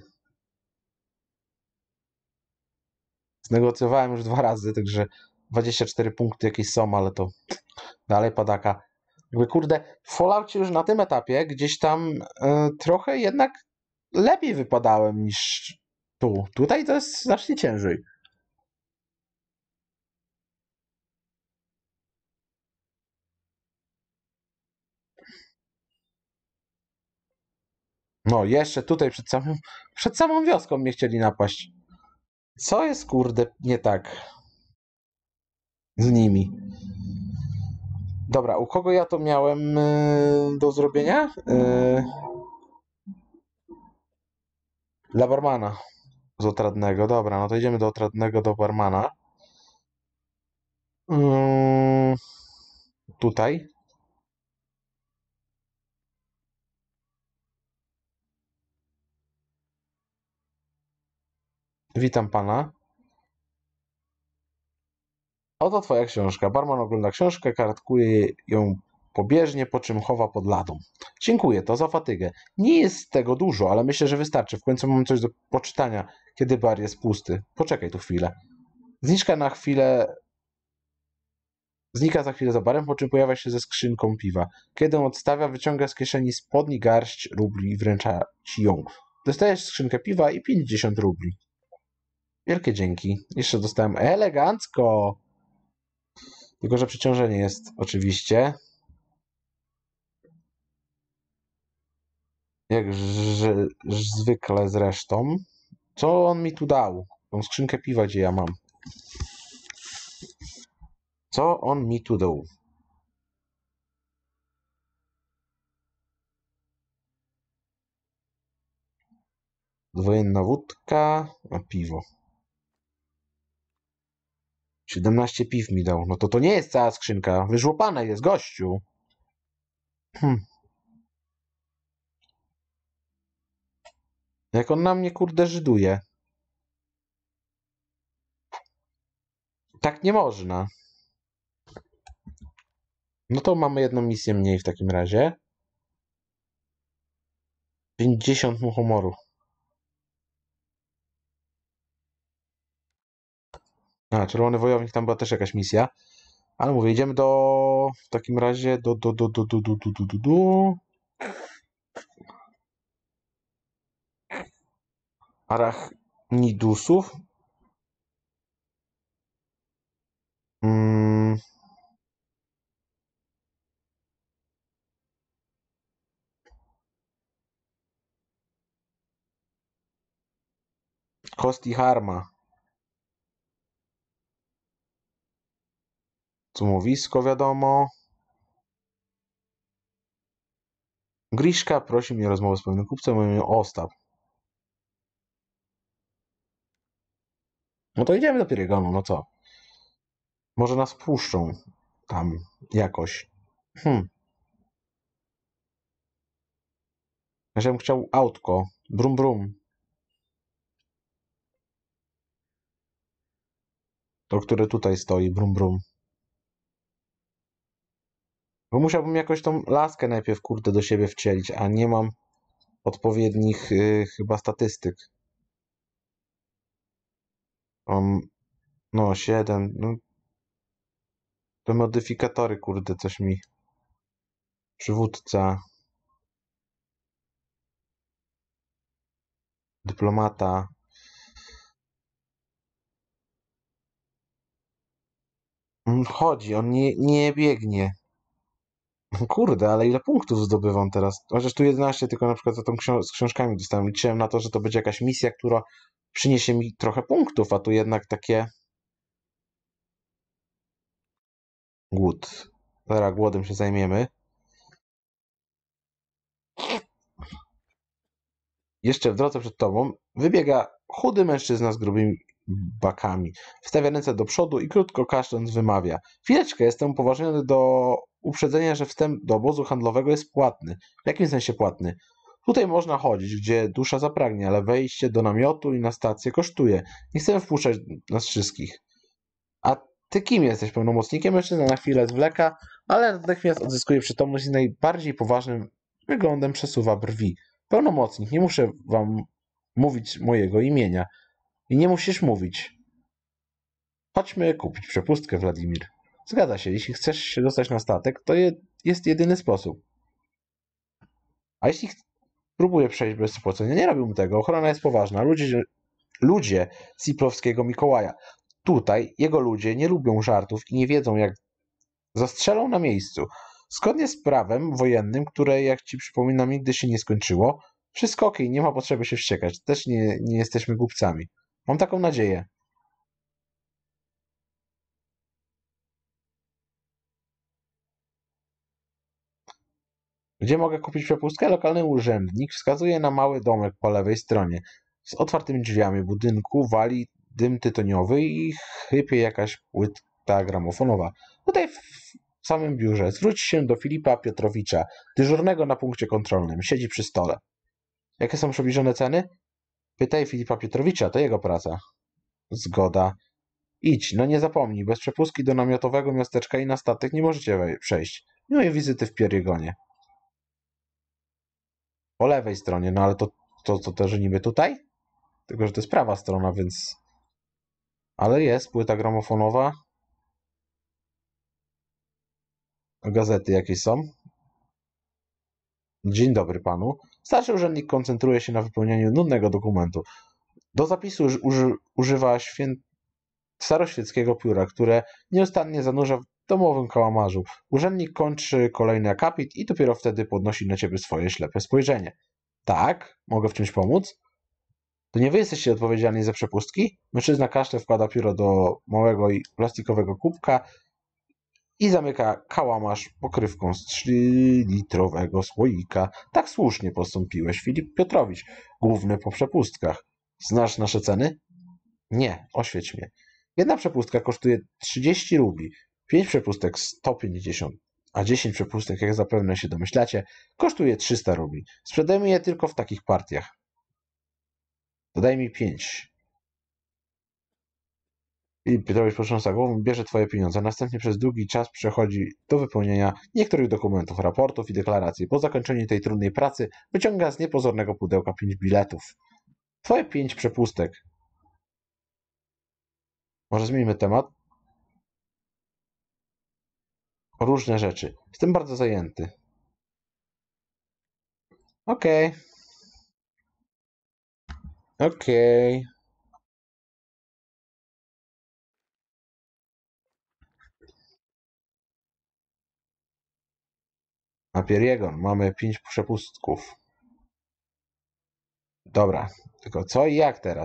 Znegocjowałem już dwa razy, także dwadzieścia cztery punkty jakieś są, ale to dalej padaka. Jakby kurde, w Falloutie już na tym etapie gdzieś tam e, trochę jednak lepiej wypadałem niż tu. Tutaj to jest znacznie ciężej. No, jeszcze tutaj przed samą, przed samą wioską mnie chcieli napaść. Co jest kurde nie tak z nimi? Dobra, u kogo ja to miałem yy, do zrobienia? Yy, dla barmana z Otradnego. Dobra, no to idziemy do Otradnego, do barmana. Yy, tutaj. Witam pana. Oto twoja książka. Barman ogląda książkę, kartkuje ją pobieżnie, po czym chowa pod ladą. Dziękuję, to za fatygę. Nie jest tego dużo, ale myślę, że wystarczy. W końcu mam coś do poczytania, kiedy bar jest pusty. Poczekaj tu chwilę. Zniżka na chwilę... Znika za chwilę za barem, po czym pojawia się ze skrzynką piwa. Kiedy on odstawia, wyciąga z kieszeni spodni garść rubli i wręcza ci ją. Dostajesz skrzynkę piwa i pięćdziesiąt rubli. Wielkie dzięki. Jeszcze dostałem elegancko. Tylko że przeciążenie jest oczywiście. Jak że, zwykle zresztą. Co on mi tu dał? Tą skrzynkę piwa, gdzie ja mam. Co on mi tu dał? Dwojenna wódka, a piwo. siedemnaście piw mi dał. No to to nie jest cała skrzynka. Wyżłopana jest, gościu. Hm. Jak on na mnie kurde żyduje. Tak nie można. No to mamy jedną misję mniej w takim razie. pięćdziesiąt muchomoru. A, Czerwony Wojownik, tam była też jakaś misja. Ale mówię, idziemy do... W takim razie do... do... do... do... do... do... do... do... do... do... Arachnidusów. Mm. Kosti Harma. Cumowisko, wiadomo. Griszka prosi mnie o rozmowę z pewnym kupcem, mówię Ostap. No to idziemy do Pirygonu, no co? Może nas wpuszczą tam jakoś. Hm. Ja bym chciał autko. Brum brum. To, które tutaj stoi. Brum brum. Bo musiałbym jakoś tą laskę najpierw, kurde, do siebie wcielić, a nie mam odpowiednich yy, chyba statystyk. Um, no, siedem. No. Te modyfikatory, kurde, coś mi. Przywódca. Dyplomata. Mm, Chodzi, on nie, nie biegnie. Kurde, ale ile punktów zdobywam teraz? Chociaż tu jedenaście tylko na przykład za tą książ z książkami dostałem. Liczyłem na to, że to będzie jakaś misja, która przyniesie mi trochę punktów, a tu jednak takie głód. Zaraz głodem się zajmiemy. Jeszcze w drodze przed tobą wybiega chudy mężczyzna z grubymi bakami. Wstawia ręce do przodu i krótko kaszląc wymawia. Chwileczkę, jestem upoważniony do uprzedzenia, że wstęp do obozu handlowego jest płatny. W jakim sensie płatny? Tutaj można chodzić, gdzie dusza zapragnie, ale wejście do namiotu i na stację kosztuje. Nie chcemy wpuszczać nas wszystkich. A ty kim jesteś? Pełnomocnikiem? Mężczyzna na chwilę zwleka, ale natychmiast odzyskuje przytomność i najbardziej poważnym wyglądem przesuwa brwi. Pełnomocnik, nie muszę wam mówić mojego imienia. I nie musisz mówić. Chodźmy kupić przepustkę, Wladimir. Zgadza się, jeśli chcesz się dostać na statek, to je, jest jedyny sposób. A jeśli ch- próbuję przejść bez spłacenia, nie robiłbym tego. Ochrona jest poważna. Ludzie, ludzie Siplowskiego Mikołaja. Tutaj jego ludzie nie lubią żartów i nie wiedzą, jak zastrzelą na miejscu. Zgodnie z prawem wojennym, które, jak ci przypominam, nigdy się nie skończyło, wszystko okej, nie ma potrzeby się wściekać. Też nie, nie jesteśmy głupcami. Mam taką nadzieję. Gdzie mogę kupić przepustkę? Lokalny urzędnik wskazuje na mały domek po lewej stronie. Z otwartymi drzwiami budynku wali dym tytoniowy i chrypie jakaś płyta gramofonowa. Tutaj w samym biurze zwróć się do Filipa Piotrowicza, dyżurnego na punkcie kontrolnym. Siedzi przy stole. Jakie są przybliżone ceny? Pytaj Filipa Piotrowicza, to jego praca. Zgoda. Idź, no nie zapomnij, bez przepustki do namiotowego miasteczka i na statek nie możecie wej- przejść. Miłej wizyty w Pieriegonie. Po lewej stronie, no ale to, to, to też niby tutaj? Tylko, że to jest prawa strona, więc... Ale jest płyta gramofonowa. Gazety jakieś są. Dzień dobry panu. Starszy urzędnik koncentruje się na wypełnianiu nudnego dokumentu. Do zapisu uży, uży, używa świę... staroświeckiego pióra, które nieustannie zanurza w domowym kałamarzu. Urzędnik kończy kolejny akapit i dopiero wtedy podnosi na ciebie swoje ślepe spojrzenie. Tak? Mogę w czymś pomóc? To nie wy jesteście odpowiedzialni za przepustki? Mężczyzna kaszle wkłada pióro do małego i plastikowego kubka i zamyka kałamarz pokrywką z trzylitrowego słoika. Tak słusznie postąpiłeś, Filip Piotrowicz, główny po przepustkach. Znasz nasze ceny? Nie, oświeć mnie. Jedna przepustka kosztuje trzydzieści rubli, pięć przepustek sto pięćdziesiąt, a dziesięć przepustek, jak zapewne się domyślacie, kosztuje trzysta rubli. Sprzedajemy je tylko w takich partiach. Dodaj mi pięć. I Piotrowicz potrząsa głową, bierze twoje pieniądze. Następnie przez długi czas przechodzi do wypełnienia niektórych dokumentów, raportów i deklaracji. Po zakończeniu tej trudnej pracy wyciąga z niepozornego pudełka pięć biletów. Twoje pięć przepustek. Może zmienimy temat? O różne rzeczy. Jestem bardzo zajęty. Okej. Okay. Okej. Okay. Na Pieriegon mamy pięć przepustków. Dobra. Tylko co i jak teraz?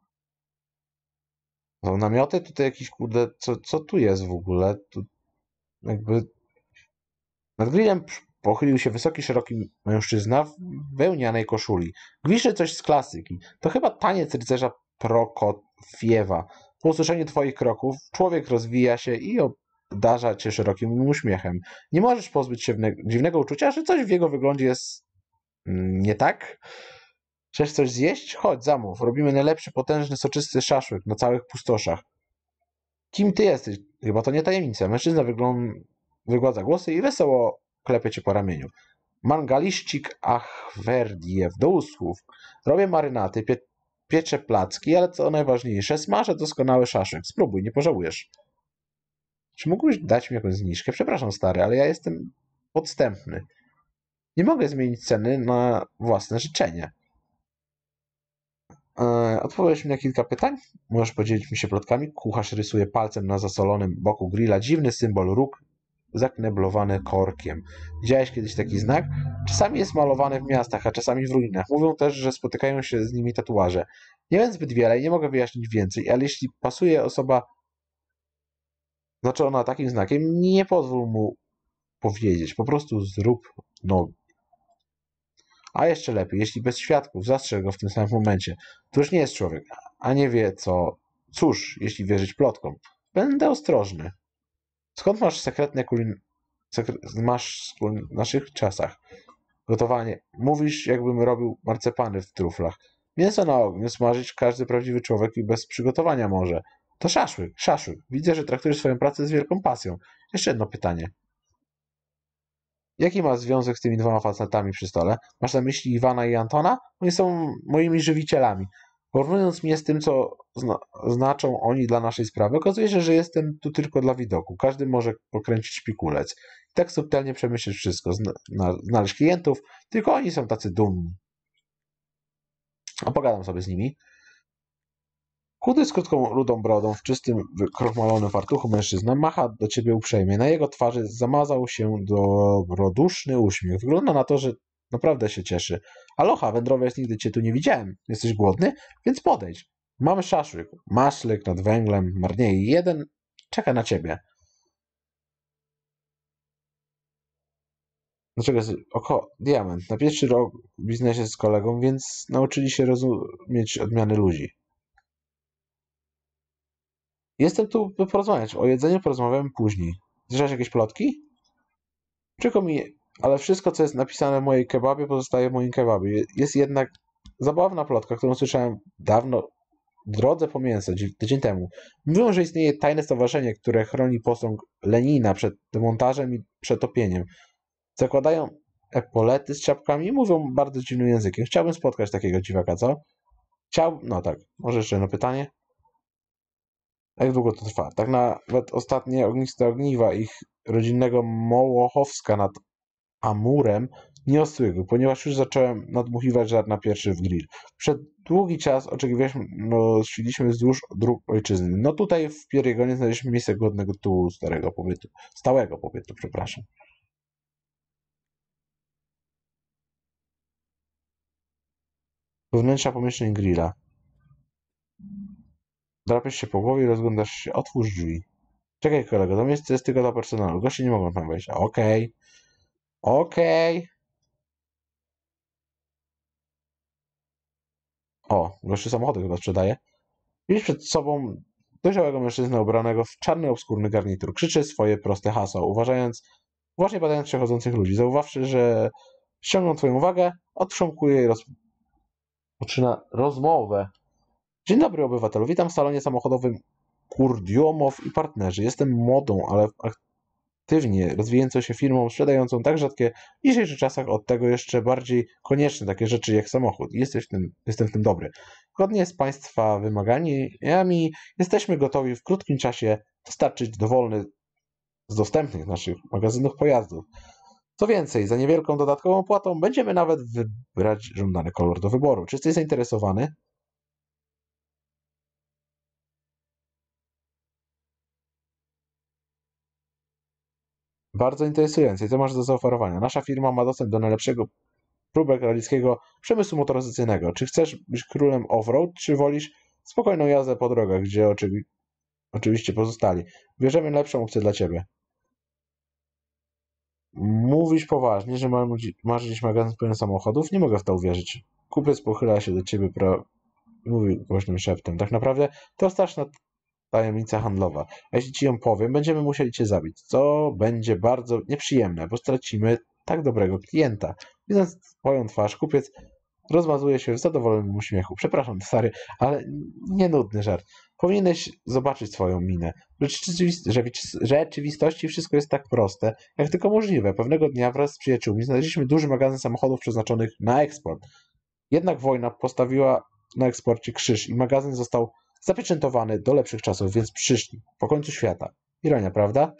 Są namioty? Tutaj jakiś kurde... Co, co tu jest w ogóle? Tu jakby... Nad grillem pochylił się wysoki, szeroki mężczyzna w wełnianej koszuli. Gwiszczy coś z klasyki. To chyba taniec rycerza Prokofiewa. Po usłyszeniu twoich kroków człowiek rozwija się i obdarza cię szerokim uśmiechem. Nie możesz pozbyć się dziwnego uczucia, że coś w jego wyglądzie jest nie tak? Chcesz coś zjeść? Chodź, zamów. Robimy najlepszy, potężny, soczysty szaszłyk na całych pustoszach. Kim ty jesteś? Chyba to nie tajemnica. Mężczyzna wygląda, wygładza głosy i wesoło klepie cię po ramieniu. Mangaliścik Achwerdiew, do usług. Robię marynaty, pie, pieczę placki, ale co najważniejsze, smażę doskonały szaszłyk. Spróbuj, nie pożałujesz. Czy mógłbyś dać mi jakąś zniżkę? Przepraszam, stary, ale ja jestem podstępny. Nie mogę zmienić ceny na własne życzenie. E, odpowiesz mi na kilka pytań? Możesz podzielić mi się plotkami? Kucharz rysuje palcem na zasolonym boku grilla dziwny symbol róg zakneblowany korkiem. Widziałeś kiedyś taki znak? Czasami jest malowany w miastach, a czasami w ruinach. Mówią też, że spotykają się z nimi tatuaże. Nie wiem zbyt wiele i nie mogę wyjaśnić więcej, ale jeśli pasuje osoba znaczona takim znakiem, nie pozwól mu powiedzieć. Po prostu zrób nogi. A jeszcze lepiej, jeśli bez świadków zastrzel go w tym samym momencie. To już nie jest człowiek, a nie wie co. Cóż, jeśli wierzyć plotkom. Będę ostrożny. Skąd masz sekretne kulin... Sekre... masz w naszych czasach? Gotowanie. Mówisz, jakbym robił marcepany w truflach. Mięso na ogniu smażyć każdy prawdziwy człowiek i bez przygotowania może. To szaszłyk, szaszłyk. Widzę, że traktujesz swoją pracę z wielką pasją. Jeszcze jedno pytanie. Jaki ma związek z tymi dwoma facetami przy stole? Masz na myśli Iwana i Antona? Oni są moimi żywicielami. Porównując mnie z tym, co zna znaczą oni dla naszej sprawy, okazuje się, że jestem tu tylko dla widoku. Każdy może pokręcić szpikulec. I tak subtelnie przemyśleć wszystko, zna znaleźć klientów, tylko oni są tacy dumni. A pogadam sobie z nimi. Chudy z krótką, rudą brodą, w czystym, krochmalonym fartuchu mężczyzna macha do ciebie uprzejmie. Na jego twarzy zamazał się dobroduszny uśmiech. Wygląda na to, że naprawdę się cieszy. Aloha, wędrowiec, nigdy cię tu nie widziałem. Jesteś głodny? Więc podejdź. Mamy szaszłyk, maszlyk nad węglem, marniej jeden czeka na ciebie. Dlaczego jest oko diament? Na pierwszy rok w biznesie z kolegą, więc nauczyli się rozumieć odmiany ludzi. Jestem tu, by porozmawiać. O jedzeniu porozmawiamy później. Słyszałeś jakieś plotki? Przykro mi, ale wszystko, co jest napisane w mojej kebabie, pozostaje w moim kebabie. Jest jednak zabawna plotka, którą słyszałem dawno, w drodze po mięso, tydzień temu. Mówią, że istnieje tajne stowarzyszenie, które chroni posąg Lenina przed demontażem i przetopieniem. Zakładają epolety z czapkami i mówią bardzo dziwnym językiem. Chciałbym spotkać takiego dziwaka, co? Chciał... No tak. Może jeszcze jedno pytanie? Jak długo to trwa? Tak nawet ostatnie ogniste ogniwa ich rodzinnego Mołochowska nad Amurem nie ostygły, ponieważ już zacząłem nadmuchiwać żar na pierwszy w grill. Przez długi czas oczekiwaliśmy, no, szliśmy wzdłuż dróg ojczyzny. No tutaj w Pieriegonie znaleźliśmy miejsce godnego tu starego pobytu. Stałego pobytu, przepraszam. Wewnętrza pomieszczeń grilla. Drapiesz się po głowie i rozglądasz się. Otwórz drzwi. Czekaj, kolego, to miejsce jest tylko dla personalu. Goście nie mogą tam wejść. Okej. Okej. O, gościu samochody chyba sprzedaje. Widzisz przed sobą dojrzałego mężczyznę ubranego w czarny, obskurny garnitur. Krzyczy swoje proste hasła, uważając, uważnie badając przechodzących ludzi. Zauważszy, że ściągną twoją uwagę, odchrząkuje i rozpoczyna rozmowę. Dzień dobry, obywatelu. Witam w salonie samochodowym Kurdiomow i partnerzy. Jestem młodą, ale aktywnie rozwijającą się firmą sprzedającą tak rzadkie w dzisiejszych czasach od tego jeszcze bardziej konieczne takie rzeczy jak samochód. Jesteś w tym, jestem w tym dobry. Zgodnie z Państwa wymaganiami jesteśmy gotowi w krótkim czasie dostarczyć dowolny z dostępnych naszych magazynów pojazdów. Co więcej, za niewielką dodatkową opłatą będziemy nawet wybrać żądany kolor do wyboru. Czy jesteś zainteresowany? Bardzo interesujące. I co masz do zaoferowania? Nasza firma ma dostęp do najlepszego próbek radzieckiego przemysłu motoryzacyjnego. Czy chcesz być królem off-road, czy wolisz spokojną jazdę po drogach, gdzie oczywi oczywiście pozostali? Bierzemy lepszą opcję dla ciebie. Mówisz poważnie, że masz gdzieś magazyn pełen samochodów? Nie mogę w to uwierzyć. Kupiec pochyla się do ciebie pro... i mówi głośnym szeptem. Tak naprawdę to straszna tajemnica handlowa. A jeśli ci ją powiem, będziemy musieli cię zabić, co będzie bardzo nieprzyjemne, bo stracimy tak dobrego klienta. Widząc twoją twarz, kupiec rozmazuje się w zadowolonym uśmiechu. Przepraszam, stary, ale nie nudny żart. Powinieneś zobaczyć swoją minę. W rzeczywistości wszystko jest tak proste, jak tylko możliwe. Pewnego dnia wraz z przyjaciółmi znaleźliśmy duży magazyn samochodów przeznaczonych na eksport. Jednak wojna postawiła na eksporcie krzyż i magazyn został zapieczętowany do lepszych czasów, więc przyszli, po końcu świata. Ironia, prawda?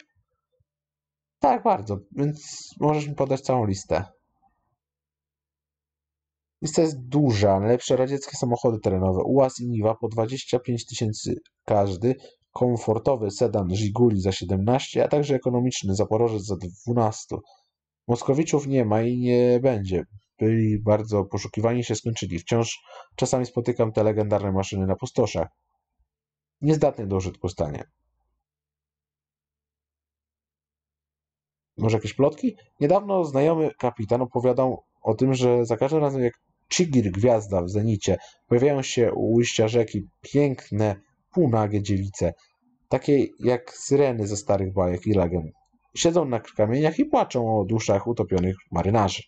Tak, bardzo, więc możesz mi podać całą listę. Lista jest duża. Najlepsze radzieckie samochody terenowe. ułaz i Niwa po dwadzieścia pięć tysięcy każdy. Komfortowy sedan Żiguli za siedemnaście, a także ekonomiczny Zaporożec za dwanaście. Moskowiczów nie ma i nie będzie. Byli bardzo poszukiwani i się skończyli. Wciąż czasami spotykam te legendarne maszyny na pustoszach. Niezdatne do użytku stanie. Może jakieś plotki? Niedawno znajomy kapitan opowiadał o tym, że za każdym razem jak Czigir Gwiazda w zenicie pojawiają się u ujścia rzeki piękne, półnagie dziewice, takie jak syreny ze starych bajek i legend. Siedzą na kamieniach i płaczą o duszach utopionych marynarzy.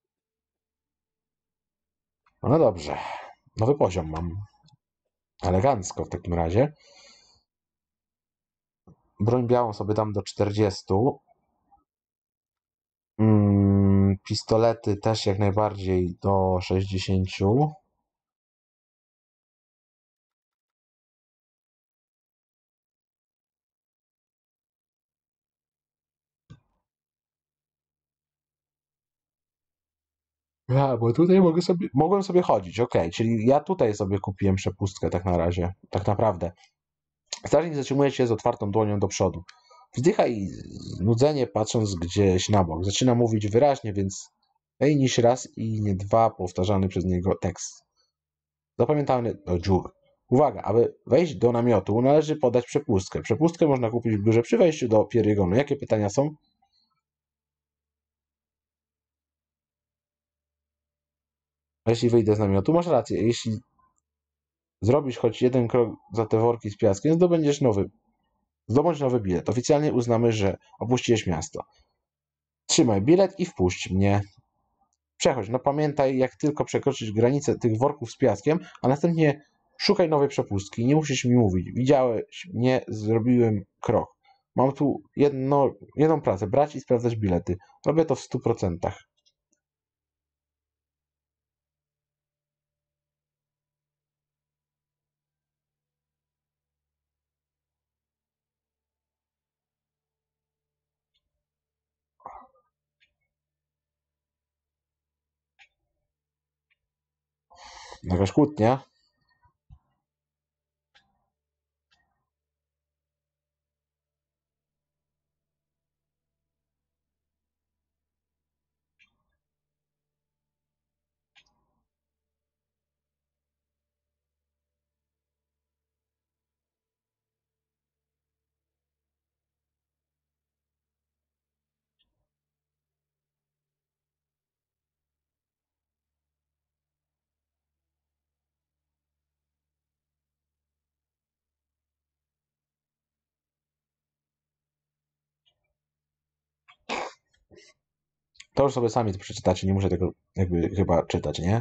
No dobrze, nowy poziom mam. Elegancko w takim razie. Broń białą sobie dam do czterdziestu. Mm, pistolety też jak najbardziej do sześćdziesięciu. A, bo tutaj mogę sobie, mogłem sobie chodzić, okej, czyli ja tutaj sobie kupiłem przepustkę tak na razie, tak naprawdę. Strażnik zatrzymuje się z otwartą dłonią do przodu. Wzdycha i znudzenie patrząc gdzieś na bok. Zaczyna mówić wyraźnie, więc ej niż raz i nie dwa powtarzany przez niego tekst. Zapamiętany do dziur. Uwaga, aby wejść do namiotu należy podać przepustkę. Przepustkę można kupić w biurze przy wejściu do Pierygonu. Jakie pytania są? A jeśli wyjdę z namiotu? Masz rację. Jeśli zrobisz choć jeden krok za te worki z piaskiem, zdobędziesz nowy. Zdobądź nowy bilet. Oficjalnie uznamy, że opuściłeś miasto. Trzymaj bilet i wpuść mnie. Przechodź. No pamiętaj, jak tylko przekroczysz granicę tych worków z piaskiem, a następnie szukaj nowej przepustki. Nie musisz mi mówić. Widziałeś mnie, zrobiłem krok. Mam tu jedno, jedną pracę. Brać i sprawdzać bilety. Robię to w stu procentach. Jakaś kłótnia? To już sobie sami to przeczytacie. Nie muszę tego jakby chyba czytać, nie?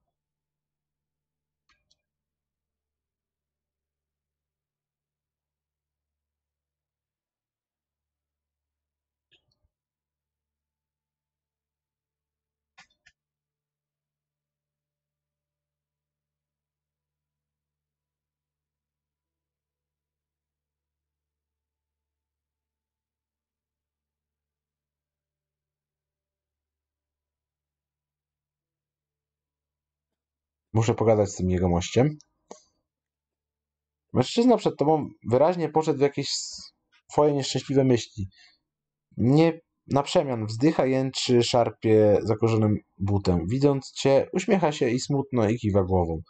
Muszę pogadać z tym jegomościem. Mężczyzna przed tobą wyraźnie poszedł w jakieś swoje nieszczęśliwe myśli. Nie na przemian wzdycha, jęczy, szarpie zakorzonym butem. Widząc cię, uśmiecha się i smutno i kiwa głową.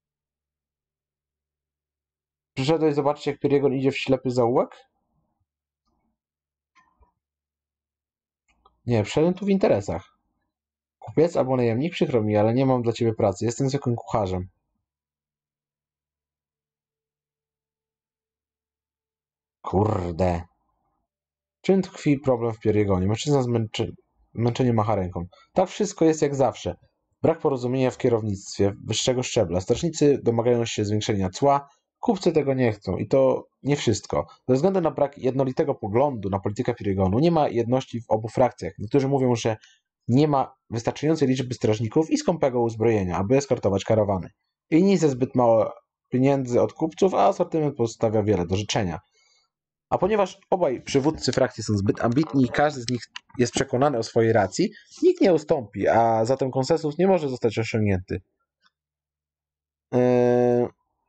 Przyszedłeś zobaczyć, jak Pierygon idzie w ślepy zaułek? Nie, przyszedłem tu w interesach. Kupiec albo najemnik? Przykro mi, ale nie mam dla ciebie pracy. Jestem zwykłym kucharzem. Kurde. Czym tkwi problem w Pierygonie? Mężczyzna zmęczy... zmęczenie macha ręką. Tak wszystko jest jak zawsze. Brak porozumienia w kierownictwie wyższego szczebla. Strażnicy domagają się zwiększenia cła. Kupcy tego nie chcą. I to nie wszystko. Ze względu na brak jednolitego poglądu na politykę Pierygonu nie ma jedności w obu frakcjach. Niektórzy mówią, że nie ma wystarczającej liczby strażników i skąpego uzbrojenia, aby eskortować karawany. Inni ze zbyt mało pieniędzy od kupców, a asortyment pozostawia wiele do życzenia. A ponieważ obaj przywódcy frakcji są zbyt ambitni i każdy z nich jest przekonany o swojej racji, nikt nie ustąpi, a zatem konsensus nie może zostać osiągnięty. Eee...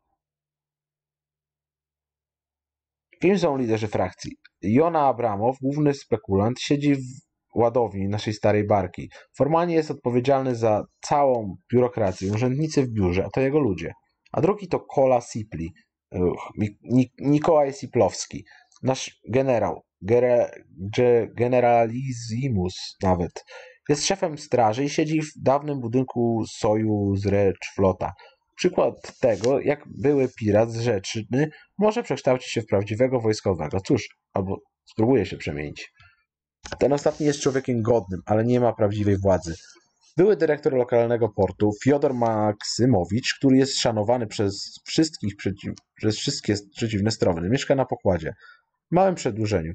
Kim są liderzy frakcji? Jona Abramow, główny spekulant, siedzi w ładowni naszej starej barki. Formalnie jest odpowiedzialny za całą biurokrację, urzędnicy w biurze, a to jego ludzie. A drugi to Kola Sipli, Nikołaj Siplowski, nasz generał, gere, generalizimus nawet. Jest szefem straży i siedzi w dawnym budynku Sojuzreczflota. Przykład tego, jak były pirat z Rzeczyny może przekształcić się w prawdziwego wojskowego. Cóż, albo spróbuje się przemienić. Ten ostatni jest człowiekiem godnym, ale nie ma prawdziwej władzy. Były dyrektor lokalnego portu Fiodor Maksymowicz, który jest szanowany przez wszystkich przeciw, przez wszystkie przeciwne strony. Mieszka na pokładzie. W małym przedłużeniu.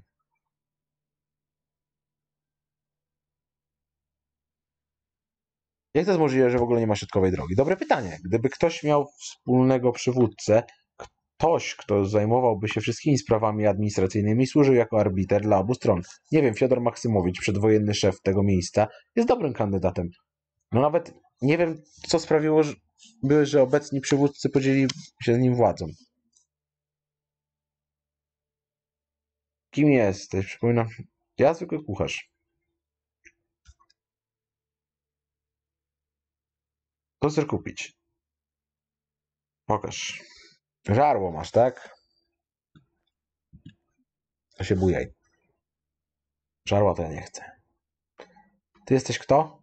Jak to jest możliwe, że w ogóle nie ma środkowej drogi? Dobre pytanie. Gdyby ktoś miał wspólnego przywódcę, ktoś, kto zajmowałby się wszystkimi sprawami administracyjnymi, służył jako arbiter dla obu stron. Nie wiem, Fiodor Maksymowicz, przedwojenny szef tego miejsca, jest dobrym kandydatem. No nawet nie wiem, co sprawiło, że, że obecni przywódcy podzielili się z nim władzą. Kim jesteś? Przypominam. Ja zwykły kucharz. Co chcesz kupić? Pokaż. Żarło masz, tak? To się bujaj. Żarła to ja nie chcę. Ty jesteś kto?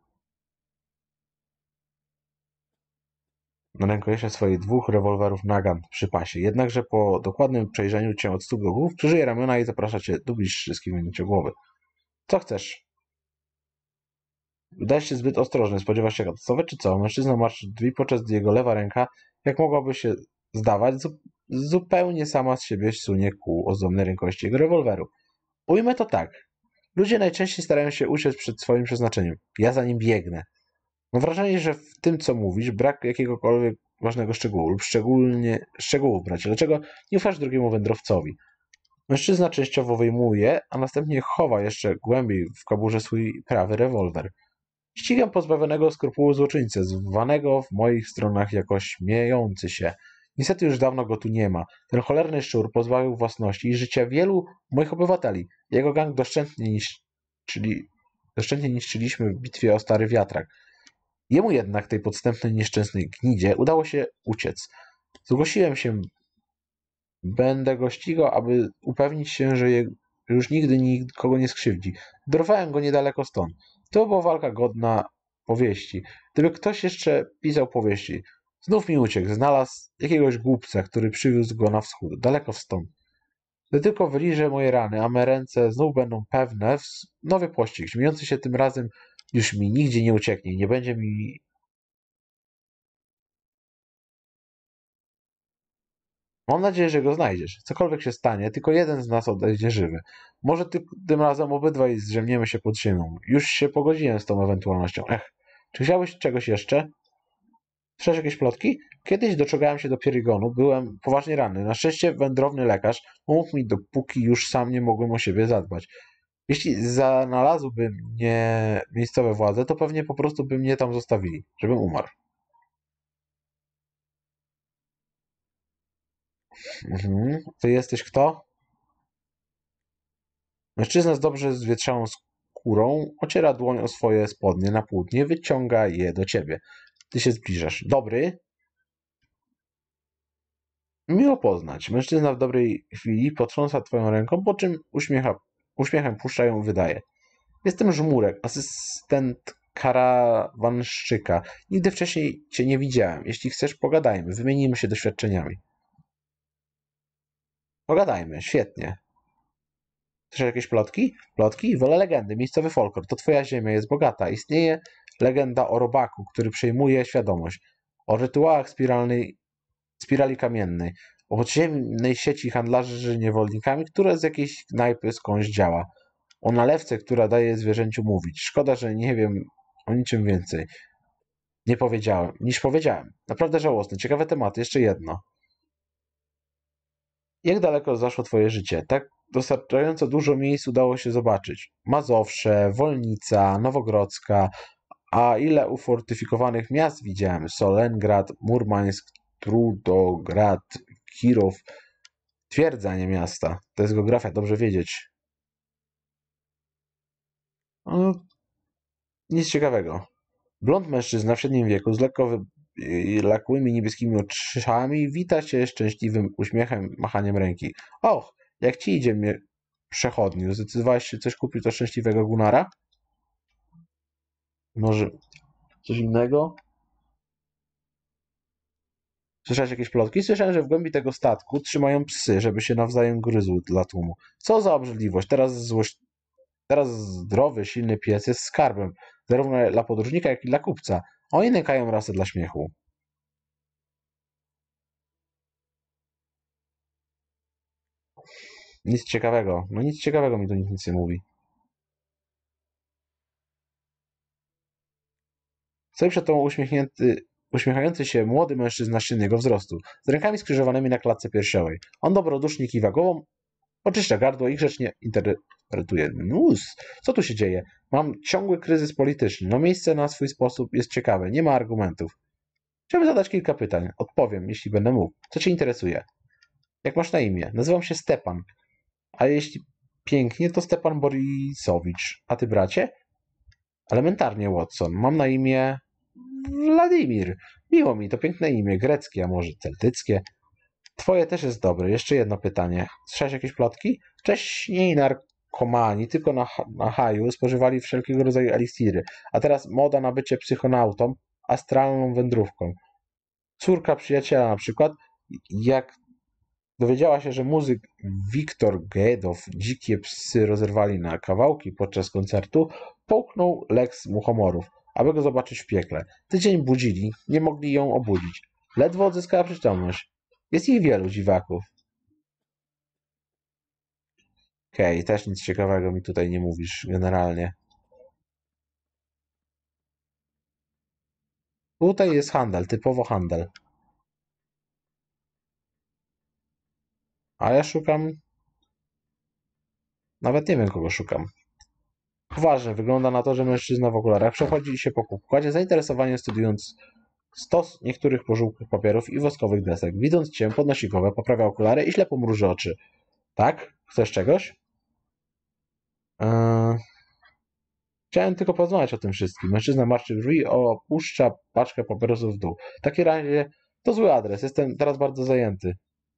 Na rękojeście swoich dwóch rewolwerów Nagant przy pasie. Jednakże po dokładnym przejrzeniu cię od stóp do głów krzyżuje ramiona i zaprasza cię do bliższy skiwnięcia głowy. Co chcesz? Wydajesz się zbyt ostrożny. Spodziewasz się katastrofy, czy co? Mężczyzna marszczy drzwi, podczas gdy jego lewa ręka, jak mogłaby się zdawać, zupełnie sama z siebie sunie ku ozdobnej rękojeści jego rewolweru. Ujmę to tak. Ludzie najczęściej starają się uciec przed swoim przeznaczeniem. Ja za nim biegnę. Mam wrażenie, że w tym, co mówisz, brak jakiegokolwiek ważnego szczegółu lub szczególnie szczegółów, bracie. Dlaczego nie ufasz drugiemu wędrowcowi? Mężczyzna częściowo wyjmuje, a następnie chowa jeszcze głębiej w kaburze swój prawy rewolwer. Ścigam pozbawionego skrupułu złoczyńcę, zwanego w moich stronach jako śmiejący się. Niestety już dawno go tu nie ma. Ten cholerny szczur pozbawił własności i życia wielu moich obywateli. Jego gang doszczętnie niszczyli, doszczętnie niszczyliśmy w bitwie o Stary Wiatrak. Jemu jednak, tej podstępnej, nieszczęsnej gnidzie, udało się uciec. Zgłosiłem się. Będę go ścigał, aby upewnić się, że je, już nigdy nikogo nie skrzywdzi. Dorwałem go niedaleko stąd. To była walka godna powieści. Gdyby ktoś jeszcze pisał powieści, znów mi uciekł. Znalazł jakiegoś głupca, który przywiózł go na wschód, daleko stąd. Gdy tylko wyliżę moje rany, a me ręce znów będą pewne, nowy pościg, śmiejący się tym razem, już mi nigdzie nie ucieknie. Nie będzie mi... Mam nadzieję, że go znajdziesz. Cokolwiek się stanie, tylko jeden z nas odejdzie żywy. Może ty, tym razem obydwaj zdrzemniemy się pod ziemią. Już się pogodziłem z tą ewentualnością. Ech, czy chciałbyś czegoś jeszcze? Słyszałeś jakieś plotki? Kiedyś doczekałem się do Pierigonu, byłem poważnie ranny. Na szczęście wędrowny lekarz pomógł mi, dopóki już sam nie mogłem o siebie zadbać. Jeśli znalazłby mnie miejscowe władze, to pewnie po prostu by mnie tam zostawili, żebym umarł. Mhm. Ty jesteś kto? Mężczyzna z dobrze zwietrzaną skórą ociera dłoń o swoje spodnie na płótnie, wyciąga je do ciebie. Ty się zbliżasz. Dobry? Miło poznać. Mężczyzna w dobrej chwili potrząsa twoją ręką, po czym uśmiecha, uśmiechem puszcza ją wydaje. Jestem Żmurek, asystent karawanszczyka. Nigdy wcześniej cię nie widziałem. Jeśli chcesz, pogadajmy. Wymienimy się doświadczeniami. Pogadajmy. Świetnie. Słyszałeś jakieś plotki? Plotki? Wolę legendy. Miejscowy folklor. To twoja ziemia jest bogata. Istnieje legenda o robaku, który przejmuje świadomość. O rytuałach spiralnej, spirali kamiennej. O podziemnej sieci handlarzy niewolnikami, która z jakiejś knajpy skądś działa. O nalewce, która daje zwierzęciu mówić. Szkoda, że nie wiem o niczym więcej. Nie powiedziałem, niż powiedziałem. Naprawdę żałosne. Ciekawe tematy. Jeszcze jedno. Jak daleko zaszło twoje życie? Tak dostarczająco dużo miejsc udało się zobaczyć. Mazowsze, Wolnica, Nowogrodzka, a ile ufortyfikowanych miast widziałem? Solengrad, Murmańsk, Trudograd, Kirów. Twierdza, a nie miasta. To jest geografia, dobrze wiedzieć. No, nic ciekawego. Blond mężczyzna w średnim wieku z lekko wyblakłymi niebieskimi oczami wita cię szczęśliwym uśmiechem, machaniem ręki. Och, jak ci idzie, mnie przechodniu? Zdecydowałeś się coś kupić do szczęśliwego Gunara? Może coś innego? Słyszałeś jakieś plotki? Słyszałem, że w głębi tego statku trzymają psy, żeby się nawzajem gryzły dla tłumu. Co za obrzydliwość. Teraz złość... Teraz zdrowy, silny pies jest skarbem, zarówno dla podróżnika, jak i dla kupca. Oni nękają rasę dla śmiechu. Nic ciekawego. No nic ciekawego mi tu nikt nic nie mówi. Stoi przed tobą uśmiechnięty, uśmiechający się młody mężczyzna średniego wzrostu, z rękami skrzyżowanymi na klatce piersiowej. On dobrodusznie kiwa głową, oczyszcza gardło i grzecznie interpretuje. Nus, co tu się dzieje? Mam ciągły kryzys polityczny. No miejsce na swój sposób jest ciekawe, nie ma argumentów. Chciałbym zadać kilka pytań. Odpowiem, jeśli będę mógł. Co cię interesuje? Jak masz na imię? Nazywam się Stepan. A jeśli pięknie, to Stepan Borisowicz. A ty, bracie? Elementarnie, Watson. Mam na imię Wladimir. Miło mi, to piękne imię. Greckie, a może celtyckie. Twoje też jest dobre. Jeszcze jedno pytanie. Słyszałeś jakieś plotki? Wcześniej narkomani tylko na, na haju spożywali wszelkiego rodzaju eliksiry, a teraz moda na bycie psychonautą, astralną wędrówką. Córka przyjaciela na przykład, jak dowiedziała się, że muzyk Wiktor Gedow dzikie psy rozerwali na kawałki podczas koncertu, połknął lek z muchomorów, aby go zobaczyć w piekle. Tydzień budzili, nie mogli ją obudzić. Ledwo odzyskała przytomność. Jest ich wielu dziwaków. Okej, okay, też nic ciekawego mi tutaj nie mówisz generalnie. Tutaj jest handel, typowo handel. A ja szukam... Nawet nie wiem, kogo szukam. Poważnie, wygląda na to, że mężczyzna w okularach przechodzi się po pokładzie, zainteresowanie studiując stos niektórych pożółkłych papierów i woskowych desek. Widząc cię, podnosi głowę, poprawia okulary i ślepo mruży oczy. Tak? Chcesz czegoś? Eee... Chciałem tylko porozmawiać o tym wszystkim. Mężczyzna marszczy drzwi i opuszcza paczkę papierosów w dół. W takim razie to zły adres. Jestem teraz bardzo zajęty.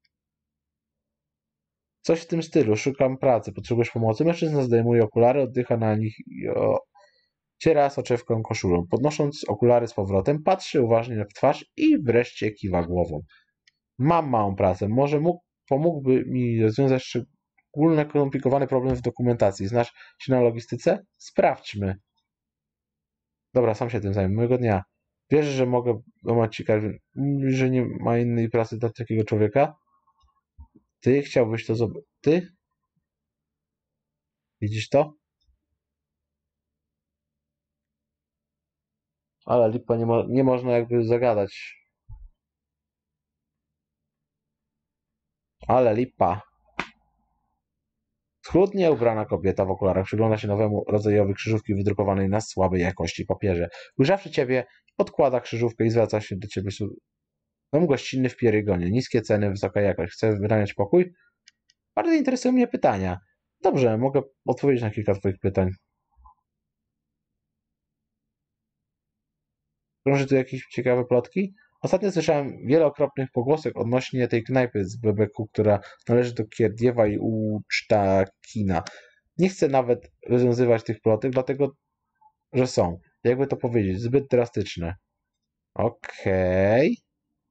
Coś w tym stylu. Szukam pracy. Potrzebujesz pomocy? Mężczyzna zdejmuje okulary, oddycha na nich i ociera soczewką koszulą. Podnosząc okulary z powrotem, patrzy uważnie w twarz i wreszcie kiwa głową. Mam małą pracę. Może mógł, pomógłby mi rozwiązać szczególny, skomplikowany problem w dokumentacji. Znasz się na logistyce? Sprawdźmy. Dobra, sam się tym zajmę. Miłego dnia. Wiesz, że mogę domać ci karty, że nie ma innej pracy dla takiego człowieka? Ty chciałbyś to zobaczyć? Ty? Widzisz to? Ale lipa, nie, mo nie można jakby zagadać. Ale lipa. Schludnie ubrana kobieta w okularach przygląda się nowemu rodzajowi krzyżówki wydrukowanej na słabej jakości papierze. Ujrzawszy ciebie, odkłada krzyżówkę i zwraca się do ciebie. Dom gościnny w Pierygonie. Niskie ceny, wysoka jakość. Chcesz wynająć pokój? Bardzo interesują mnie pytania. Dobrze, mogę odpowiedzieć na kilka twoich pytań. Krąży tu jakieś ciekawe plotki? Ostatnio słyszałem wiele okropnych pogłosek odnośnie tej knajpy z Bebeku, która należy do Kierdiewa i Ucztakina. Nie chcę nawet rozwiązywać tych plotek, dlatego, że są, jakby to powiedzieć, zbyt drastyczne. Okej. Okay.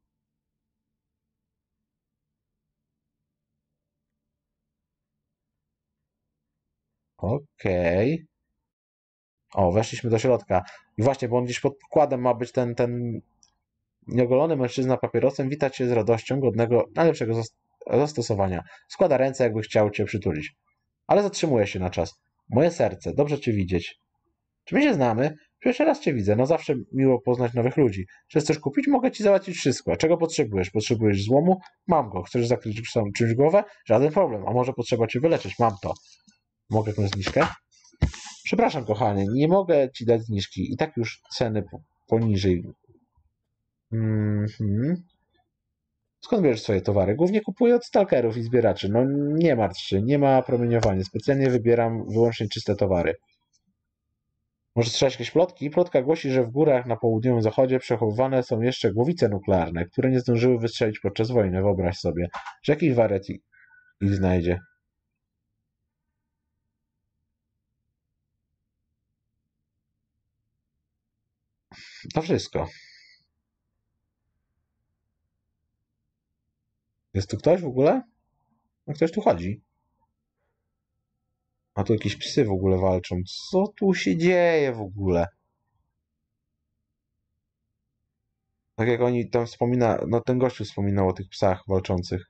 Okej. Okay. O, weszliśmy do środka. I właśnie, bo on gdzieś pod pokładem ma być ten, ten nieogolony mężczyzna papierosem. Wita cię z radością, godnego najlepszego zastosowania. Składa ręce, jakby chciał cię przytulić. Ale zatrzymuje się na czas. Moje serce, dobrze cię widzieć. Czy my się znamy? Pierwszy raz cię widzę, no zawsze miło poznać nowych ludzi. Chcesz coś kupić? Mogę ci załatwić wszystko. Czego potrzebujesz? Potrzebujesz złomu? Mam go. Chcesz zakryć czymś głowę? Żaden problem. A może potrzeba cię wyleczyć? Mam to. Mogę jakąś zniżkę? Przepraszam, kochanie, nie mogę ci dać zniżki. I tak już ceny poniżej. Mhm. Skąd bierzesz swoje towary? Głównie kupuję od stalkerów i zbieraczy. No nie martw się, nie ma promieniowania. Specjalnie wybieram wyłącznie czyste towary. Może słyszałeś jakieś plotki? Plotka głosi, że w górach na południowym zachodzie przechowywane są jeszcze głowice nuklearne, które nie zdążyły wystrzelić podczas wojny. Wyobraź sobie, że jakiś wariat ich znajdzie. To wszystko. Jest tu ktoś w ogóle? No ktoś tu chodzi. A tu jakieś psy w ogóle walczą. Co tu się dzieje w ogóle? Tak jak oni tam wspomina, no ten gościu wspominał o tych psach walczących.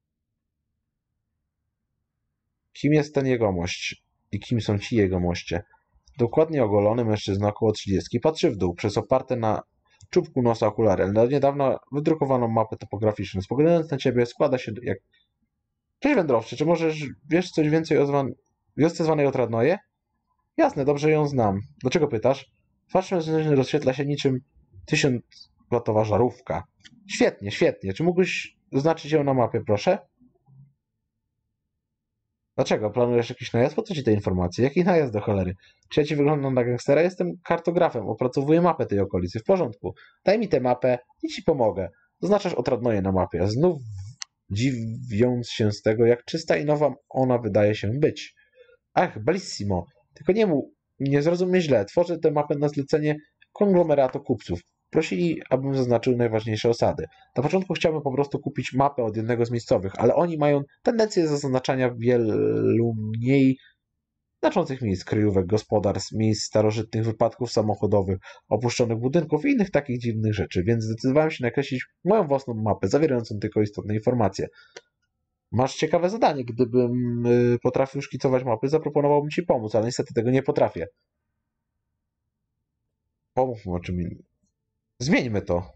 Kim jest ten jegomość? I kim są ci jegomoście? Dokładnie ogolony mężczyzna około trzydziestki patrzy w dół przez oparte na czubku nosa okulary. Na niedawno wydrukowaną mapę topograficzną. Spoglądając na ciebie składa się jak... Cześć wędrowcze, czy możesz wiesz coś więcej o zwan... wiosce zwanej Otradnoje? Jasne, dobrze ją znam. Dlaczego pytasz? Twarz mężczyzny rozświetla się niczym tysiącwatowa żarówka. Świetnie, świetnie. Czy mógłbyś zaznaczyć ją na mapie, proszę? Dlaczego? Planujesz jakiś najazd? Po co ci te informacje? Jaki najazd do cholery? Czy ja ci wyglądam na gangstera? Jestem kartografem, opracowuję mapę tej okolicy. W porządku. Daj mi tę mapę i ci pomogę. Zaznaczasz Otradnoje na mapie. Znów dziwiąc się z tego, jak czysta i nowa ona wydaje się być. Ach, bellissimo. Tylko nie mów, nie zrozum mnie źle. Tworzę tę mapę na zlecenie konglomeratu kupców. Prosili, abym zaznaczył najważniejsze osady. Na początku chciałbym po prostu kupić mapę od jednego z miejscowych, ale oni mają tendencję do zaznaczania wielu mniej znaczących miejsc, kryjówek, gospodarstw, miejsc starożytnych, wypadków samochodowych, opuszczonych budynków i innych takich dziwnych rzeczy, więc zdecydowałem się nakreślić moją własną mapę, zawierającą tylko istotne informacje. Masz ciekawe zadanie. Gdybym y, potrafił szkicować mapy, zaproponowałbym ci pomóc, ale niestety tego nie potrafię. Pomów mu o czym innym. Zmieńmy to.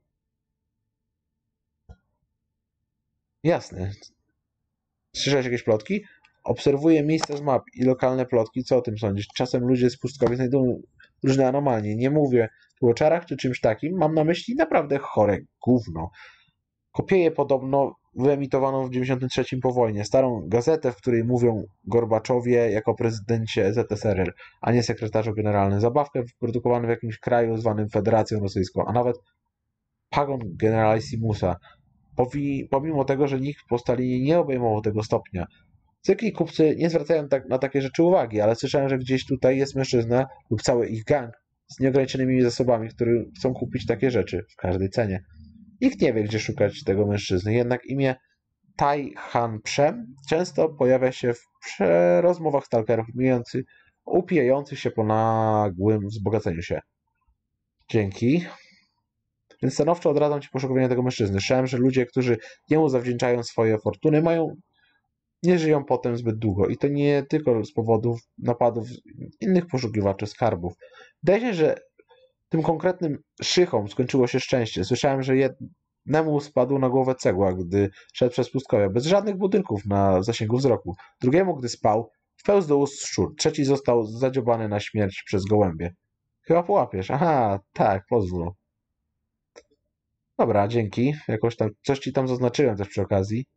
Jasne. Słyszałeś jakieś plotki? Obserwuję miejsca z map i lokalne plotki. Co o tym sądzisz? Czasem ludzie z pustkowiec znajdują różne anomalie. Nie mówię tu o czarach czy czymś takim. Mam na myśli naprawdę chore gówno. Kopieję podobno wyemitowaną w dziewięćdziesiątym trzecim po wojnie. Starą gazetę, w której mówią Gorbaczowie jako prezydencie Z S R L, a nie sekretarzu generalnym. Zabawkę wyprodukowaną w jakimś kraju zwanym Federacją Rosyjską, a nawet Pagon Generalissimusa. Pomimo tego, że nikt po Stalinie nie obejmował tego stopnia. Zwykli kupcy nie zwracają tak, na takie rzeczy uwagi, ale słyszałem, że gdzieś tutaj jest mężczyzna lub cały ich gang z nieograniczonymi zasobami, którzy chcą kupić takie rzeczy w każdej cenie. Nikt nie wie, gdzie szukać tego mężczyzny, jednak imię Tai Han Przem często pojawia się w rozmowach stalkerów upijających się po nagłym wzbogaceniu się. Dzięki. Więc stanowczo odradzam ci poszukiwanie tego mężczyzny. Słyszałem, że ludzie, którzy jemu zawdzięczają swoje fortuny, mają nie żyją potem zbyt długo. I to nie tylko z powodów napadów innych poszukiwaczy skarbów. Wydaje się, że tym konkretnym szychom skończyło się szczęście. Słyszałem, że jednemu spadł na głowę cegła, gdy szedł przez pustkowia, bez żadnych budynków na zasięgu wzroku. Drugiemu, gdy spał, wpełzł do ust szczur. Trzeci został zadziobany na śmierć przez gołębie. Chyba połapiesz. Aha, tak, pozwól. Dobra, dzięki. Jakoś tam, coś ci tam zaznaczyłem też przy okazji.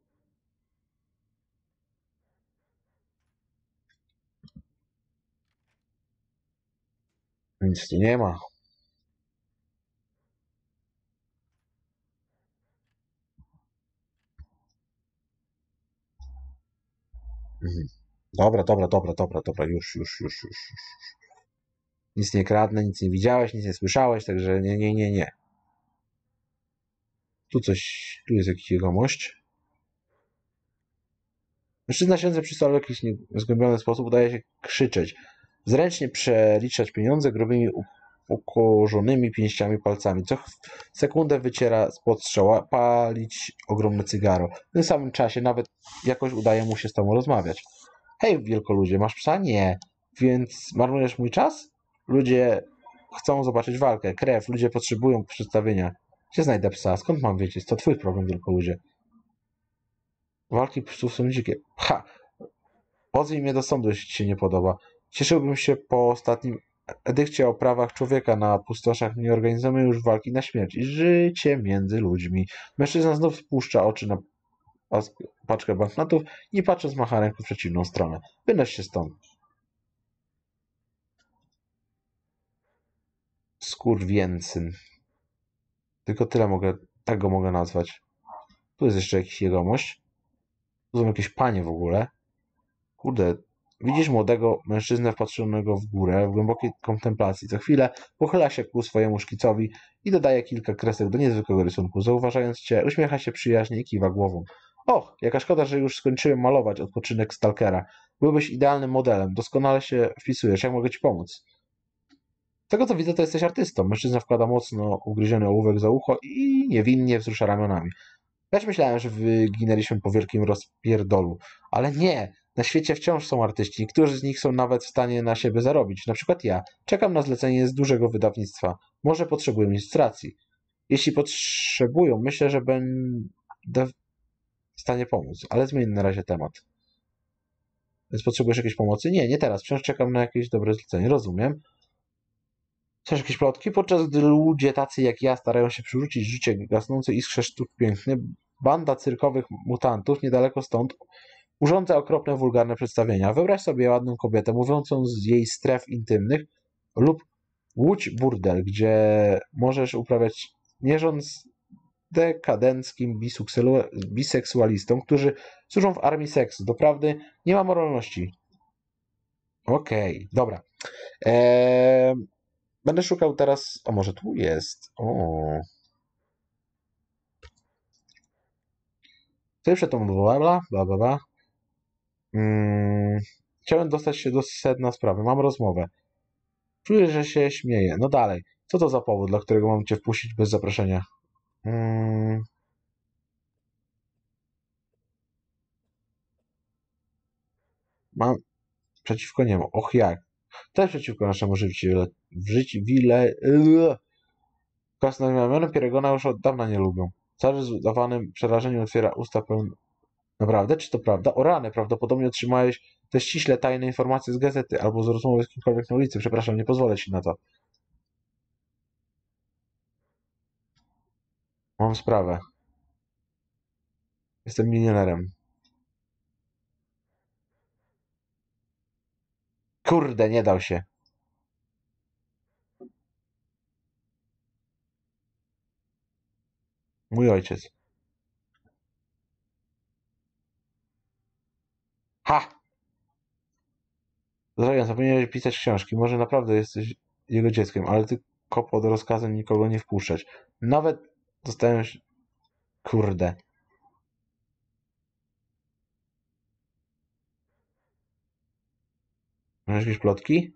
Nic tu nie ma. Mhm. Dobra, dobra, dobra, dobra, dobra, już, już, już, już. Nic nie kradnę, nic nie widziałeś, nic nie słyszałeś, także nie, nie, nie, nie. Tu coś, tu jest jakiś jegomość. Mężczyzna siedzący przy stole w jakiś niezgłębiony sposób udaje się krzyczeć. Zręcznie przeliczać pieniądze grubymi, ukorzonymi pięściami palcami. Co sekundę wyciera spod strzała, palić ogromne cygaro. W tym samym czasie nawet jakoś udaje mu się z tobą rozmawiać. Hej, wielkoludzie, masz psa? Nie. Więc marnujesz mój czas? Ludzie chcą zobaczyć walkę, krew, ludzie potrzebują przedstawienia. Gdzie znajdę psa? Skąd mam wiedzieć? To twój problem, tylko ludzie. Walki psów są dzikie. Ha! Pozwij mnie do sądu, jeśli ci się nie podoba. Cieszyłbym się po ostatnim edykcie o prawach człowieka na pustoszach. Nie organizujemy już walki na śmierć. I życie między ludźmi. Mężczyzna znów spuszcza oczy na paczkę banknotów i patrząc macha ręką w przeciwną stronę. Wynoś się stąd. Skurwięcyn. Tylko tyle mogę, tak go mogę nazwać. Tu jest jeszcze jakiś jegomość. Tu są jakieś panie w ogóle. Kurde, widzisz młodego mężczyznę wpatrzonego w górę, w głębokiej kontemplacji. Co chwilę pochyla się ku swojemu szkicowi i dodaje kilka kresek do niezwykłego rysunku. Zauważając cię, uśmiecha się przyjaźnie i kiwa głową. Och, jaka szkoda, że już skończyłem malować odpoczynek stalkera. Byłbyś idealnym modelem. Doskonale się wpisujesz. Jak mogę ci pomóc? Z tego co widzę, to jesteś artystą. Mężczyzna wkłada mocno ugryziony ołówek za ucho i niewinnie wzrusza ramionami. Też myślałem, że wyginęliśmy po wielkim rozpierdolu. Ale nie! Na świecie wciąż są artyści. Niektórzy z nich są nawet w stanie na siebie zarobić. Na przykład ja. Czekam na zlecenie z dużego wydawnictwa. Może potrzebują ilustracji. Jeśli potrzebują, myślę, że będę w stanie pomóc. Ale zmień na razie temat. Więc potrzebujesz jakiejś pomocy? Nie, nie teraz. Wciąż czekam na jakieś dobre zlecenie. Rozumiem. Chcesz jakieś plotki? Podczas gdy ludzie tacy jak ja starają się przywrócić życie gasnącej iskrze sztuk pięknych, banda cyrkowych mutantów niedaleko stąd urządza okropne, wulgarne przedstawienia. Wyobraź sobie ładną kobietę mówiącą z jej stref intymnych lub łódź burdel, gdzie możesz uprawiać mierząc dekadenckim biseksualistom, którzy służą w armii seksu. Doprawdy nie ma moralności. Okej, okay, dobra. Eee... Będę szukał teraz... O, może tu jest. O. Co jeszcze to bla bla bla bla bla. Hmm. Chciałem dostać się do sedna sprawy. Mam rozmowę. Czuję, że się śmieję. No dalej. Co to za powód, dla którego mam cię wpuścić bez zaproszenia? Hmm. Mam przeciwko niemu. Och jak. To jest przeciwko naszemu życiu. W życiu wile... Kasnowionym Pieregona już od dawna nie lubią. Cały z udawanym przerażeniem otwiera usta pełne... Naprawdę? Czy to prawda? O rany, prawdopodobnie otrzymałeś te ściśle tajne informacje z gazety albo z rozmowy z kimkolwiek na ulicy. Przepraszam, nie pozwolę ci na to. Mam sprawę. Jestem milionerem. Kurde, nie dał się. Mój ojciec. Ha! Zresztą powinieneś pisać książki. Może naprawdę jesteś jego dzieckiem, ale tylko pod rozkazem nikogo nie wpuszczać. Nawet dostałem się... Kurde. Masz jakieś plotki?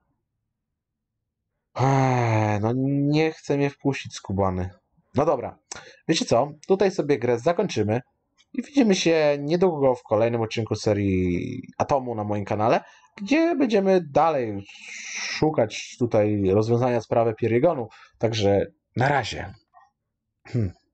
Eee, no nie chce mnie wpuścić skubany. No dobra. Wiecie co? Tutaj sobie grę zakończymy. I widzimy się niedługo w kolejnym odcinku serii Atomu na moim kanale, gdzie będziemy dalej szukać tutaj rozwiązania sprawy Pieregonu. Także na razie. Hmm.